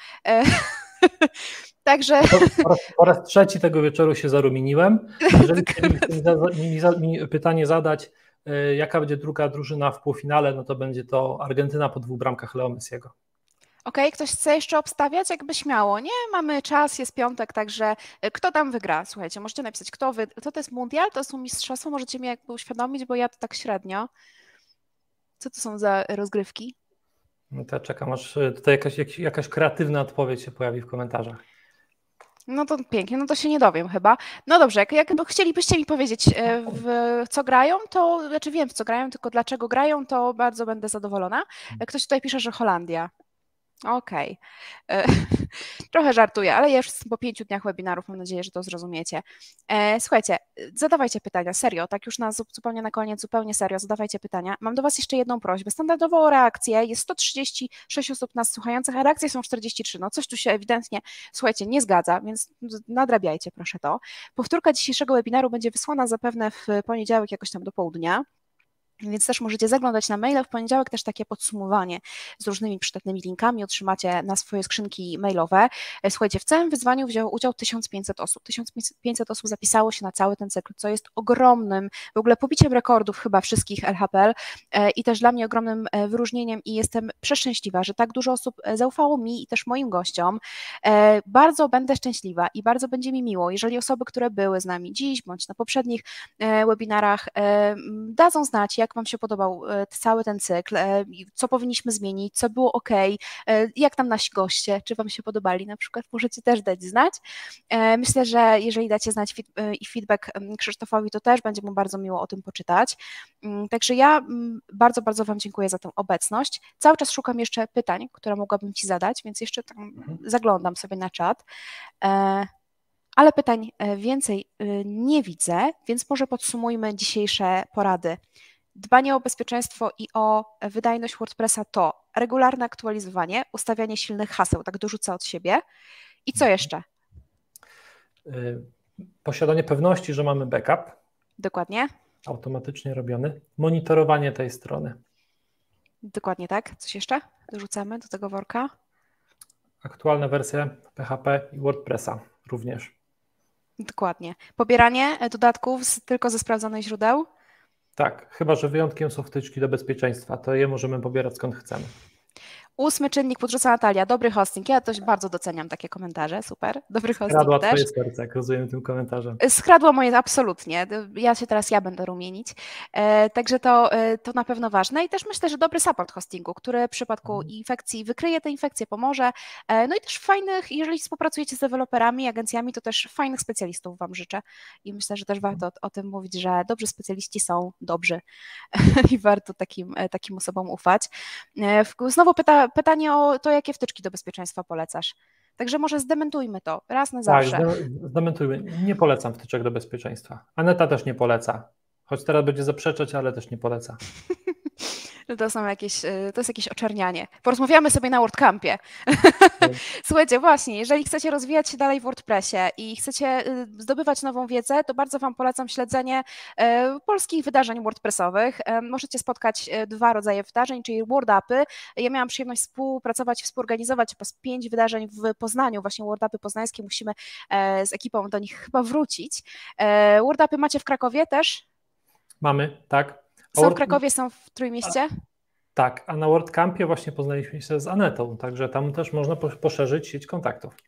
[SPEAKER 1] Także...
[SPEAKER 2] Po raz, po raz trzeci tego wieczoru się zarumieniłem. Jeżeli chcielibyście mi pytanie zadać, jaka będzie druga drużyna w półfinale, no to będzie to Argentyna po dwóch bramkach Leo Messiego.
[SPEAKER 1] Okej, okay, ktoś chce jeszcze obstawiać? Jakby śmiało. Nie, mamy czas, jest piątek, także kto tam wygra? Słuchajcie, możecie napisać, kto, wy... kto to jest mundial, to są mistrzostwa, możecie mnie jakby uświadomić, bo ja to tak średnio. Co to są za rozgrywki?
[SPEAKER 2] No to czekam, aż tutaj jakaś, jakaś kreatywna odpowiedź się pojawi w komentarzach.
[SPEAKER 1] No to pięknie, no to się nie dowiem chyba. No dobrze, jak, jak chcielibyście mi powiedzieć, w co grają, to, znaczy wiem w co grają, tylko dlaczego grają, to bardzo będę zadowolona. Ktoś tutaj pisze, że Holandia. Okej. Okay. Trochę żartuję, ale ja już po pięciu dniach webinarów mam nadzieję, że to zrozumiecie. Słuchajcie, zadawajcie pytania, serio, tak już na, zupełnie na koniec, zupełnie serio, zadawajcie pytania. Mam do Was jeszcze jedną prośbę. Standardowo o reakcję jest sto trzydzieści sześć osób nas słuchających, a reakcje są czterdzieści trzy. No coś tu się ewidentnie, słuchajcie, nie zgadza, więc nadrabiajcie proszę to. Powtórka dzisiejszego webinaru będzie wysłana zapewne w poniedziałek jakoś tam do południa. Więc też możecie zaglądać na maile. W poniedziałek też takie podsumowanie z różnymi przydatnymi linkami otrzymacie na swoje skrzynki mailowe. Słuchajcie, w całym wyzwaniu wzięło udział tysiąc pięćset osób. tysiąc pięćset osób zapisało się na cały ten cykl, co jest ogromnym, w ogóle pobiciem rekordów chyba wszystkich L H P L i też dla mnie ogromnym wyróżnieniem i jestem przeszczęśliwa, że tak dużo osób zaufało mi i też moim gościom. Bardzo będę szczęśliwa i bardzo będzie mi miło, jeżeli osoby, które były z nami dziś bądź na poprzednich webinarach dadzą znać, jak Wam się podobał cały ten cykl, co powinniśmy zmienić, co było ok, jak tam nasi goście, czy Wam się podobali na przykład, możecie też dać znać. Myślę, że jeżeli dacie znać i feedback Krzysztofowi, to też będzie mu bardzo miło o tym poczytać. Także ja bardzo, bardzo Wam dziękuję za tę obecność. Cały czas szukam jeszcze pytań, które mogłabym Ci zadać, więc jeszcze tam zaglądam sobie na czat. Ale pytań więcej nie widzę, więc może podsumujmy dzisiejsze porady. Dbanie o bezpieczeństwo i o wydajność WordPressa to regularne aktualizowanie, ustawianie silnych haseł, tak dorzucę od siebie. I co jeszcze?
[SPEAKER 2] Posiadanie pewności, że mamy backup.
[SPEAKER 1] Dokładnie.
[SPEAKER 2] Automatycznie robiony. Monitorowanie tej strony.
[SPEAKER 1] Dokładnie tak. Coś jeszcze dorzucamy do tego worka?
[SPEAKER 2] Aktualne wersje P H P i WordPressa również.
[SPEAKER 1] Dokładnie. Pobieranie dodatków z, tylko ze sprawdzonych źródeł?
[SPEAKER 2] Tak, chyba że wyjątkiem są wtyczki do bezpieczeństwa, to je możemy pobierać skąd chcemy.
[SPEAKER 1] Ósmy czynnik podrzuca Natalia. Dobry hosting. Ja też bardzo doceniam takie komentarze. Super. Dobry hosting
[SPEAKER 2] Skradła
[SPEAKER 1] też.
[SPEAKER 2] Twoje serce, jak rozumiem tym komentarzem.
[SPEAKER 1] Skradło moje, absolutnie. Ja się teraz ja będę rumienić. E, także to, e, to na pewno ważne. I też myślę, że dobry support hostingu, który w przypadku mhm. infekcji wykryje te infekcje, pomoże. E, no i też fajnych, jeżeli współpracujecie z deweloperami, agencjami, to też fajnych specjalistów Wam życzę. I myślę, że też warto o, o tym mówić, że dobrzy specjaliści są dobrzy i warto takim, takim osobom ufać. E, znowu pyta, pytanie o to, jakie wtyczki do bezpieczeństwa polecasz. Także może zdementujmy to raz na zawsze.
[SPEAKER 2] Tak, zdementujmy. Nie polecam wtyczek do bezpieczeństwa. Aneta też nie poleca. Choć teraz będzie zaprzeczać, ale też nie poleca.
[SPEAKER 1] To są jakieś, to jest jakieś oczernianie. Porozmawiamy sobie na WordCampie. Słuchajcie, właśnie, jeżeli chcecie rozwijać się dalej w WordPressie i chcecie zdobywać nową wiedzę, to bardzo Wam polecam śledzenie polskich wydarzeń WordPressowych. Możecie spotkać dwa rodzaje wydarzeń, czyli WordUpy. Ja miałam przyjemność współpracować, współorganizować pięć wydarzeń w Poznaniu, właśnie WordUpy poznańskie. Musimy z ekipą do nich chyba wrócić. WordUpy macie w Krakowie też?
[SPEAKER 2] Mamy, tak.
[SPEAKER 1] Są Word... w Krakowie, są w Trójmieście?
[SPEAKER 2] Tak, a na WordCampie właśnie poznaliśmy się z Anetą, także tam też można poszerzyć sieć kontaktów.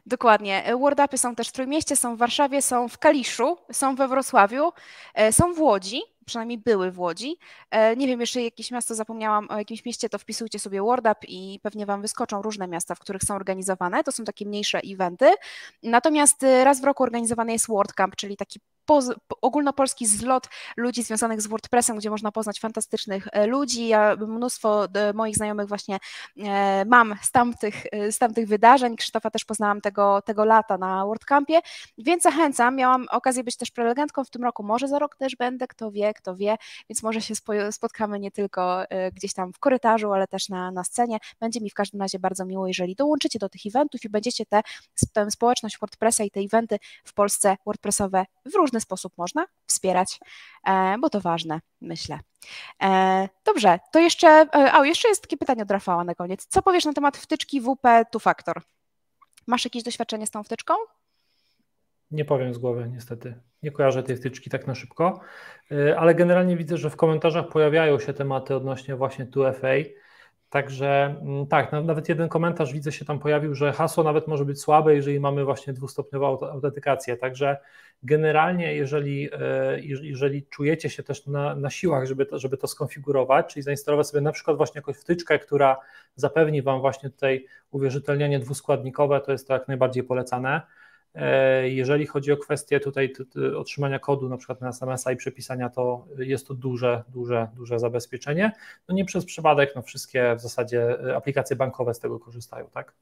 [SPEAKER 1] Dokładnie. Wordupy są też w Trójmieście, są w Warszawie, są w Kaliszu, są we Wrocławiu, e, są w Łodzi, przynajmniej były w Łodzi. E, Nie wiem, jeszcze jakieś miasto zapomniałam o jakimś mieście, to wpisujcie sobie WordUp i pewnie Wam wyskoczą różne miasta, w których są organizowane. To są takie mniejsze eventy. Natomiast e, raz w roku organizowany jest WordCamp, czyli taki poz- ogólnopolski zlot ludzi związanych z WordPressem, gdzie można poznać fantastycznych e, ludzi. Ja mnóstwo e, moich znajomych właśnie e, mam z tamtych, e, z tamtych wydarzeń. Krzysztofa też poznałam tego, tego lata na WordCampie, więc zachęcam. Miałam okazję być też prelegentką w tym roku, może za rok też będę, kto wie, kto wie, więc może się spo- spotkamy nie tylko e, gdzieś tam w korytarzu, ale też na, na scenie. Będzie mi w każdym razie bardzo miło, jeżeli dołączycie do tych eventów i będziecie tę tę społeczność WordPressa i te eventy w Polsce WordPressowe w różny sposób można wspierać, e, bo to ważne, myślę. E, Dobrze, to jeszcze, e, o, jeszcze jest takie pytanie od Rafała na koniec. Co powiesz na temat wtyczki W P Two Factor? Masz jakieś doświadczenie z tą wtyczką?
[SPEAKER 2] Nie powiem z głowy, niestety. Nie kojarzę tej wtyczki tak na szybko, y, ale generalnie widzę, że w komentarzach pojawiają się tematy odnośnie właśnie two F A. Także mm, tak, na- nawet jeden komentarz widzę się tam pojawił, że hasło nawet może być słabe, jeżeli mamy właśnie dwustopniową auto- autentykację. Także generalnie, jeżeli, e, jeż- jeżeli czujecie się też na, na siłach, żeby to, żeby to skonfigurować, czyli zainstalować sobie na przykład właśnie jakąś wtyczkę, która zapewni Wam właśnie tutaj uwierzytelnianie dwuskładnikowe, to jest to jak najbardziej polecane. E, Jeżeli chodzi o kwestię tutaj t- t- otrzymania kodu na przykład na S M S a i przepisania, to jest to duże, duże, duże zabezpieczenie. No nie przez przypadek, no wszystkie w zasadzie e, aplikacje bankowe z tego korzystają, tak?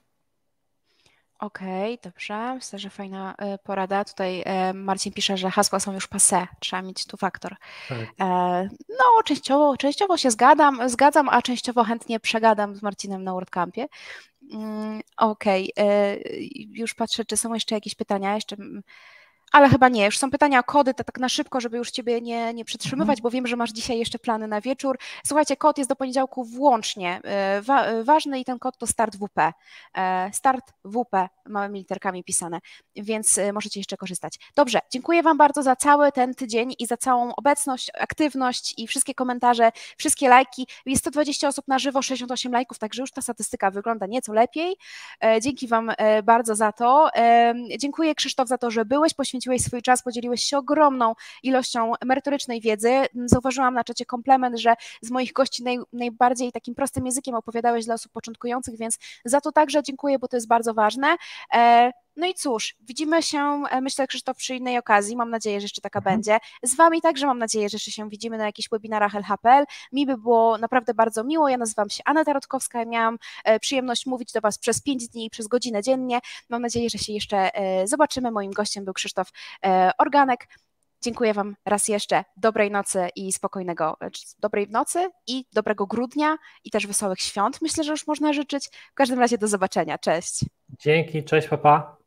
[SPEAKER 1] Okej, dobrze. Myślę, że fajna e, porada. Tutaj e, Marcin pisze, że hasła są już passé, trzeba mieć tu faktor.
[SPEAKER 2] Tak.
[SPEAKER 1] E, No, częściowo, częściowo się zgadzam, zgadzam, a częściowo chętnie przegadam z Marcinem na WordCampie. Mm, Okej, e, już patrzę, czy są jeszcze jakieś pytania. Jeszcze, mm, ale chyba nie. Już są pytania o kody, to tak na szybko, żeby już Ciebie nie, nie przytrzymywać,
[SPEAKER 2] Mhm.
[SPEAKER 1] bo wiem, że masz dzisiaj jeszcze plany na wieczór. Słuchajcie, kod jest do poniedziałku włącznie e, wa e, ważny i ten kod to Start W P. E, Start W P, małymi literkami pisane, więc e, możecie jeszcze korzystać. Dobrze, dziękuję Wam bardzo za cały ten tydzień i za całą obecność, aktywność i wszystkie komentarze, wszystkie lajki. Jest sto dwadzieścia osób na żywo, sześćdziesiąt osiem lajków, także już ta statystyka wygląda nieco lepiej. E, Dzięki Wam e, bardzo za to. E, Dziękuję, Krzysztof, za to, że byłeś, poświęciłeś swój czas, podzieliłeś się ogromną ilością merytorycznej wiedzy. Zauważyłam na czacie komplement, że z moich gości naj, najbardziej takim prostym językiem opowiadałeś dla osób początkujących, więc za to także dziękuję, bo to jest bardzo ważne. E, No i cóż, widzimy się, e, myślę, Krzysztof, przy innej okazji. Mam nadzieję, że jeszcze taka
[SPEAKER 2] Mhm.
[SPEAKER 1] będzie. Z Wami także mam nadzieję, że jeszcze się widzimy na jakichś webinarach L H P L. Mi by było naprawdę bardzo miło. Ja nazywam się Aneta Rodkowska i miałam e, przyjemność mówić do Was przez pięć dni, przez godzinę dziennie. Mam nadzieję, że się jeszcze e, zobaczymy. Moim gościem był Krzysztof e, Organek. Dziękuję Wam raz jeszcze. Dobrej nocy i spokojnego, e, czy dobrej nocy i dobrego grudnia i też wesołych świąt. Myślę, że już można życzyć. W każdym razie do zobaczenia. Cześć.
[SPEAKER 2] Dzięki, cześć, papa.